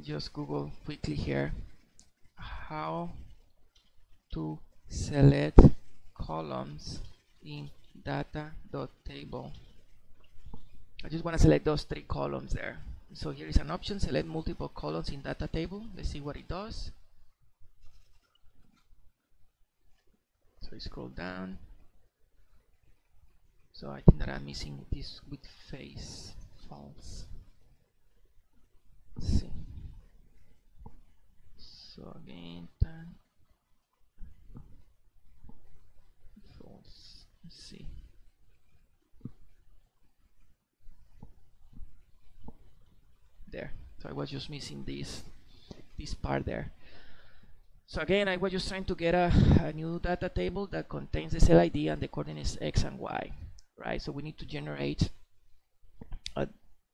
just Google quickly here how to select columns in data.table. I just want to select those three columns there. So here is an option, select multiple columns in data table. Let's see what it does. So I scroll down. So I think that I'm missing this with face, false. Let's see. So again, done. False. Let's see. There. So I was just missing this this part there. So again, I was just trying to get a, a new data table that contains the cell I D and the coordinates X and Y, right? So we need to generate a,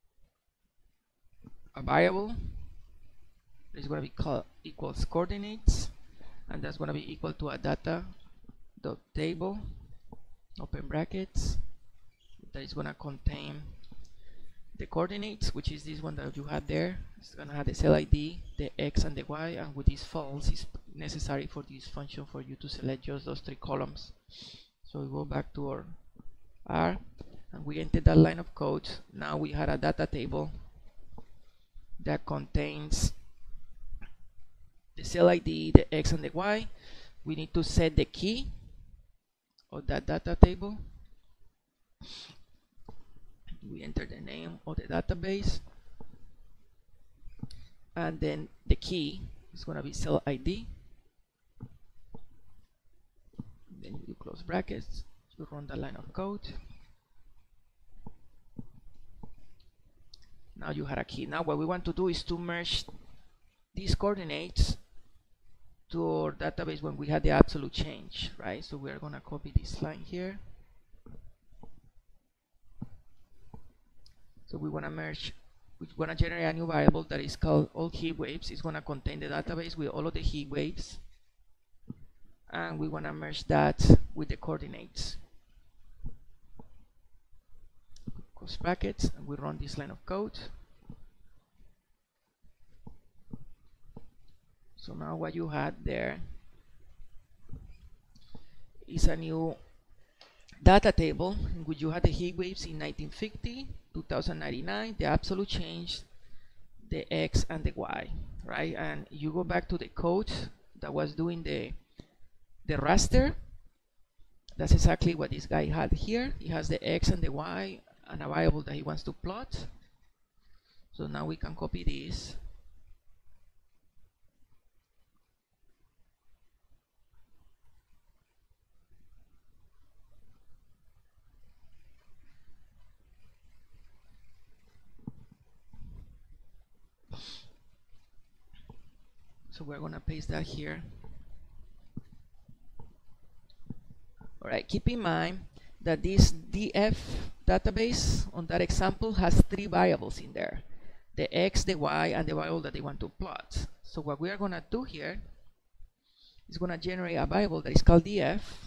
a variable that is going to be called equals coordinates, and that's going to be equal to a data dot table open brackets that is going to contain the coordinates, which is this one that you had there. It's going to have the cell I D, the X and the Y, and with this false is necessary for this function for you to select just those three columns. So we go back to our R and we enter that line of code. Now we had a data table that contains the cell I D, the X and the Y. We need to set the key of that data table. We enter the name of the database, and then the key is going to be cell I D. Then you close brackets, you run the line of code. Now you had a key. Now what we want to do is to merge these coordinates to our database when we had the absolute change, right? So we are going to copy this line here. So we want to merge, we want to generate a new variable that is called all heat waves. It's going to contain the database with all of the heat waves, and we want to merge that with the coordinates. Close brackets, and we run this line of code. So now what you had there is a new data table in which you had the heat waves in nineteen fifty, two thousand ninety-nine, the absolute change, the X and the Y, right? And you go back to the code that was doing the the raster. That's exactly what this guy had here. He has the X and the Y and a variable that he wants to plot. So now we can copy this. So we're going to paste that here. All right, keep in mind that this D F database on that example has three variables in there: the X, the Y, and the variable that they want to plot. So what we are going to do here is going to generate a variable that is called D F,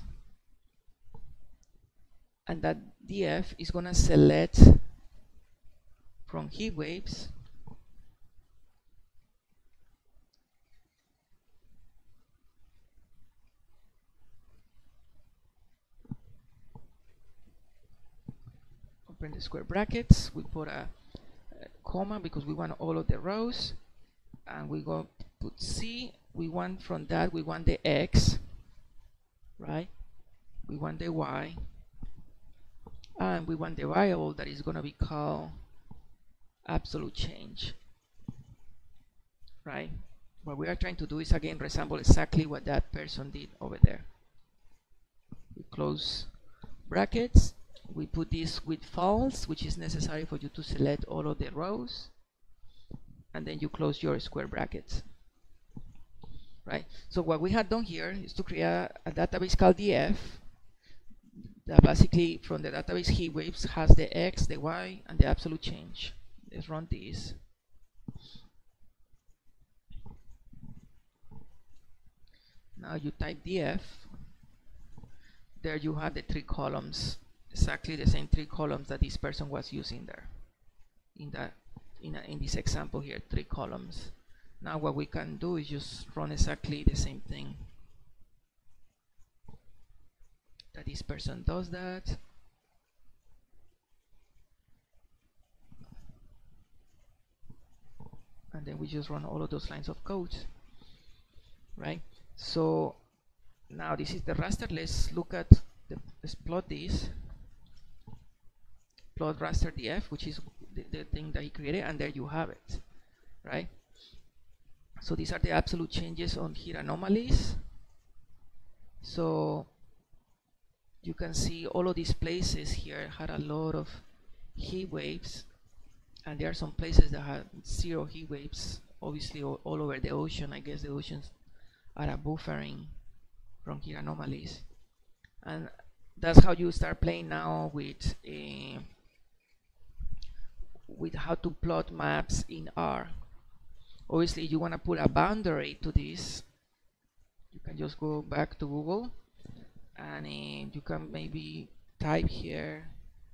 and that D F is going to select from heat waves open the square brackets, we put a, a comma because we want all of the rows, and we go put C. We want from that, we want the X, right? We want the Y, and we want the variable that is going to be called absolute change, right? What we are trying to do is again resemble exactly what that person did over there. We close brackets. We put this with false, which is necessary for you to select all of the rows, and then you close your square brackets, right? So what we had done here is to create a, a database called D F that basically from the database heat waves has the X, the Y, and the absolute change. Let's run this. Now you type D F. There you have the three columns, exactly the same three columns that this person was using there in that in, a, in this example here, three columns. Now what we can do is just run exactly the same thing. That this person does that. And then we just run all of those lines of code, right? So now this is the raster. Let's look at the, let's plot this. Plot raster df, which is the, the thing that he created, and there you have it, right? So these are the absolute changes on here anomalies. So you can see all of these places here had a lot of heat waves, and there are some places that had zero heat waves, obviously all, all over the ocean. I guess the oceans are a buffering from here anomalies, and that's how you start playing now with a with how to plot maps in R. Obviously you want to put a boundary to this. You can just go back to Google and uh, you can maybe type here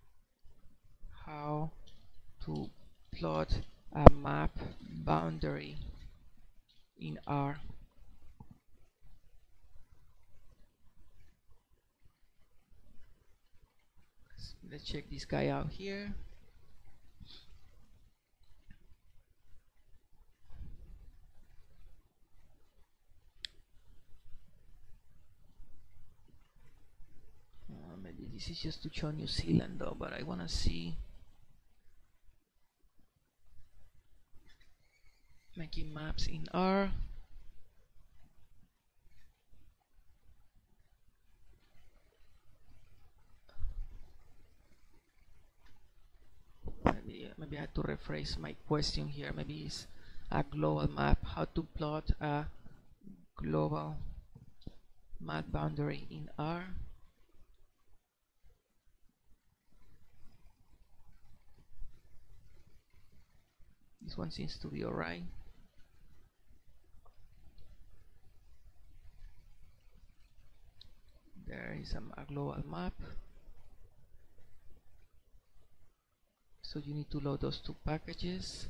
how to plot a map boundary in R. Let's check this guy out here. Uh, maybe this is just to show New Zealand though, but I want to see making maps in R. Maybe, maybe I had to rephrase my question here. Maybe it's a global map. How to plot a global map boundary in R. This one seems to be alright. There is a, a global map. So you need to load those two packages.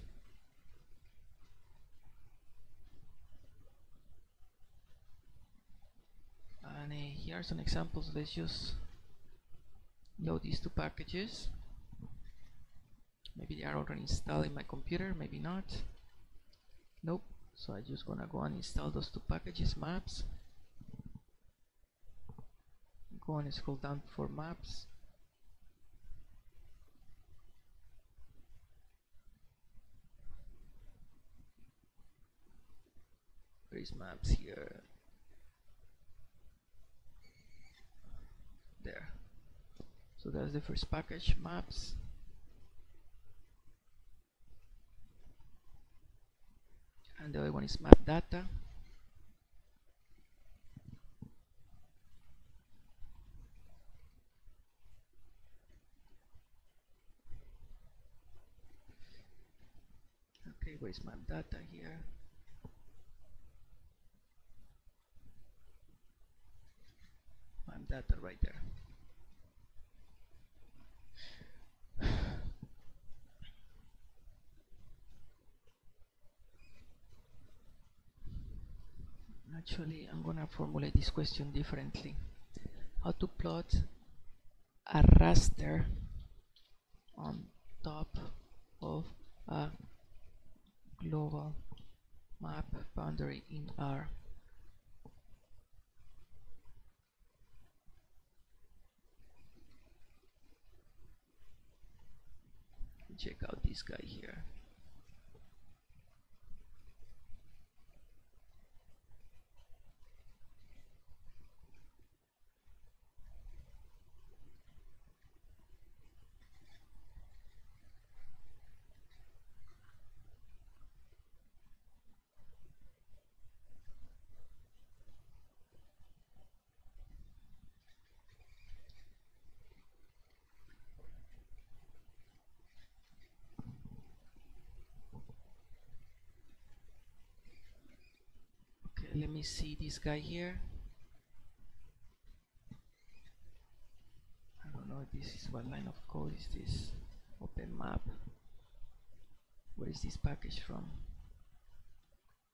And uh, here are some examples. Let's just load these two packages. Maybe they are already installed in my computer, maybe not. Nope. So I'm just gonna go and install those two packages, maps. Go and scroll down for maps. Where is maps here? There. So that's the first package, maps. And the other one is map data. Okay, where's map data here? Map data right there. Actually, I'm gonna formulate this question differently. How to plot a raster on top of a global map boundary in R. Check out this guy here. Let me see this guy here. I don't know if this is what line of code is this. Open map. Where is this package from?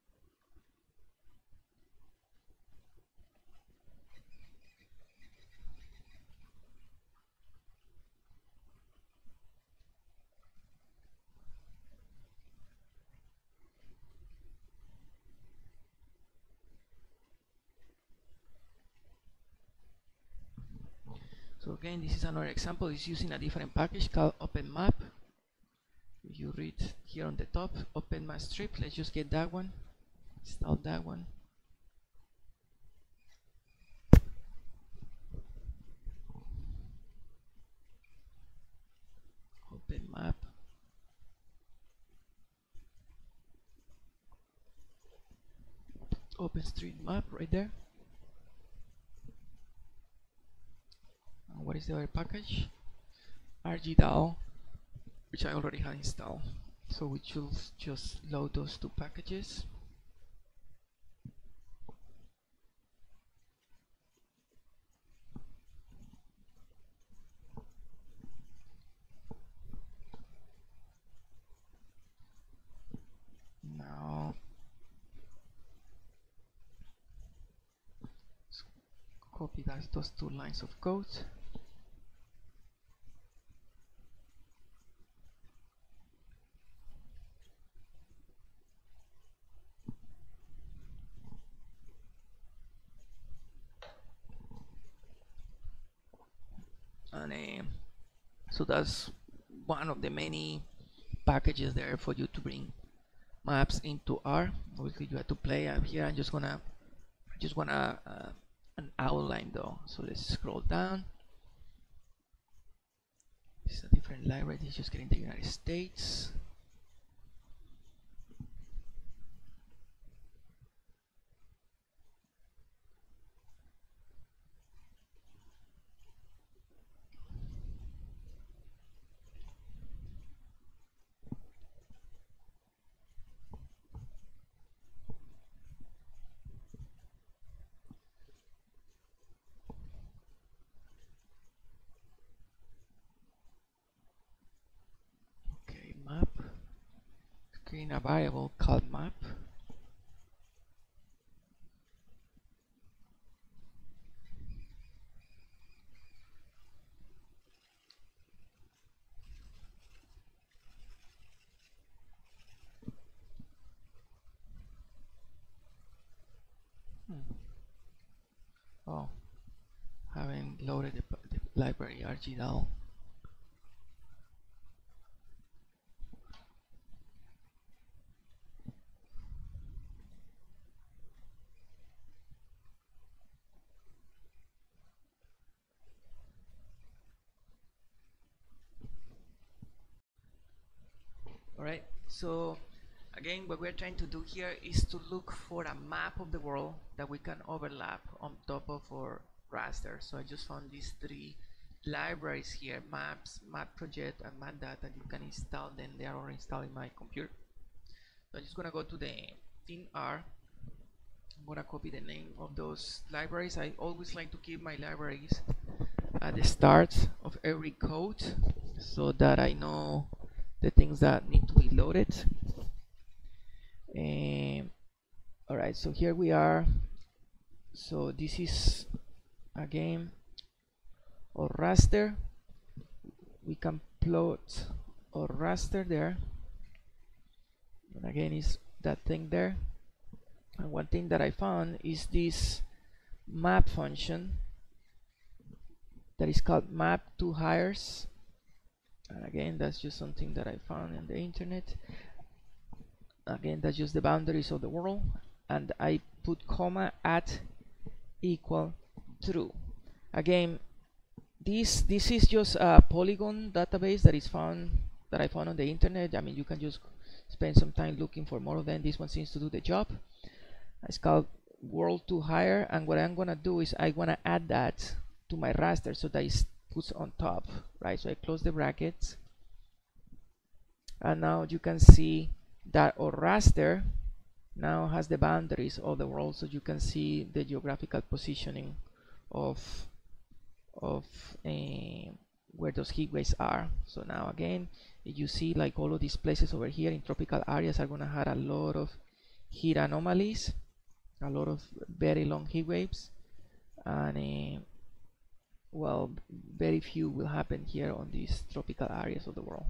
So again, this is another example. It's using a different package called OpenMap. If you read here on the top, OpenMap strip, let's just get that one, install that one. OpenMap. OpenStreetMap right there. And what is the other package? ArcGDAO, which I already have installed. So we should just load those two packages. Now let's copy that, those two lines of code. And uh, so that's one of the many packages there for you to bring maps into R. Obviously you have to play. I'm here. I'm just gonna I just wanna uh, an outline though. So let's scroll down. This is a different library. This is just getting the United States. Map, creating a variable called map. Hmm. Oh, haven't loaded the, the library ArcGDAO. Alright, so again what we're trying to do here is to look for a map of the world that we can overlap on top of our raster. So I just found these three libraries here, maps, map project, and map data. You can install them. They are already installed in my computer. So I'm just gonna go to the thin R. I'm gonna copy the name of those libraries. I always like to keep my libraries at the start of every code so that I know the things that need to be loaded. Um, all right, so here we are. So this is again our raster. We can plot our raster there, and again is that thing there. And one thing that I found is this map function that is called map to hires. And again, that's just something that I found on the internet. Again, that's just the boundaries of the world, and I put comma at equal true. Again, this this is just a Polygon database that is found that I found on the internet. I mean, you can just spend some time looking for more of them. This one seems to do the job. It's called world to hire, and what I'm gonna do is I wanna add that to my raster so that it's puts on top, right? So I close the brackets, and now you can see that our raster now has the boundaries of the world, so you can see the geographical positioning of of uh, where those heat waves are. So now again, you see like all of these places over here in tropical areas are going to have a lot of heat anomalies, a lot of very long heat waves, and uh, well, very few will happen here on these tropical areas of the world.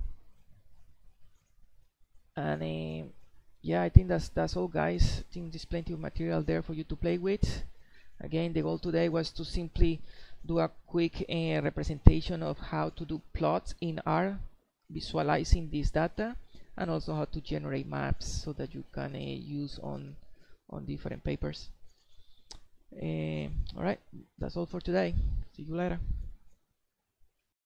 And uh, yeah, I think that's that's all, guys. I think there's plenty of material there for you to play with. Again, the goal today was to simply do a quick uh, representation of how to do plots in R, visualizing this data, and also how to generate maps so that you can uh, use on on different papers. Uh, all right, that's all for today. See you later.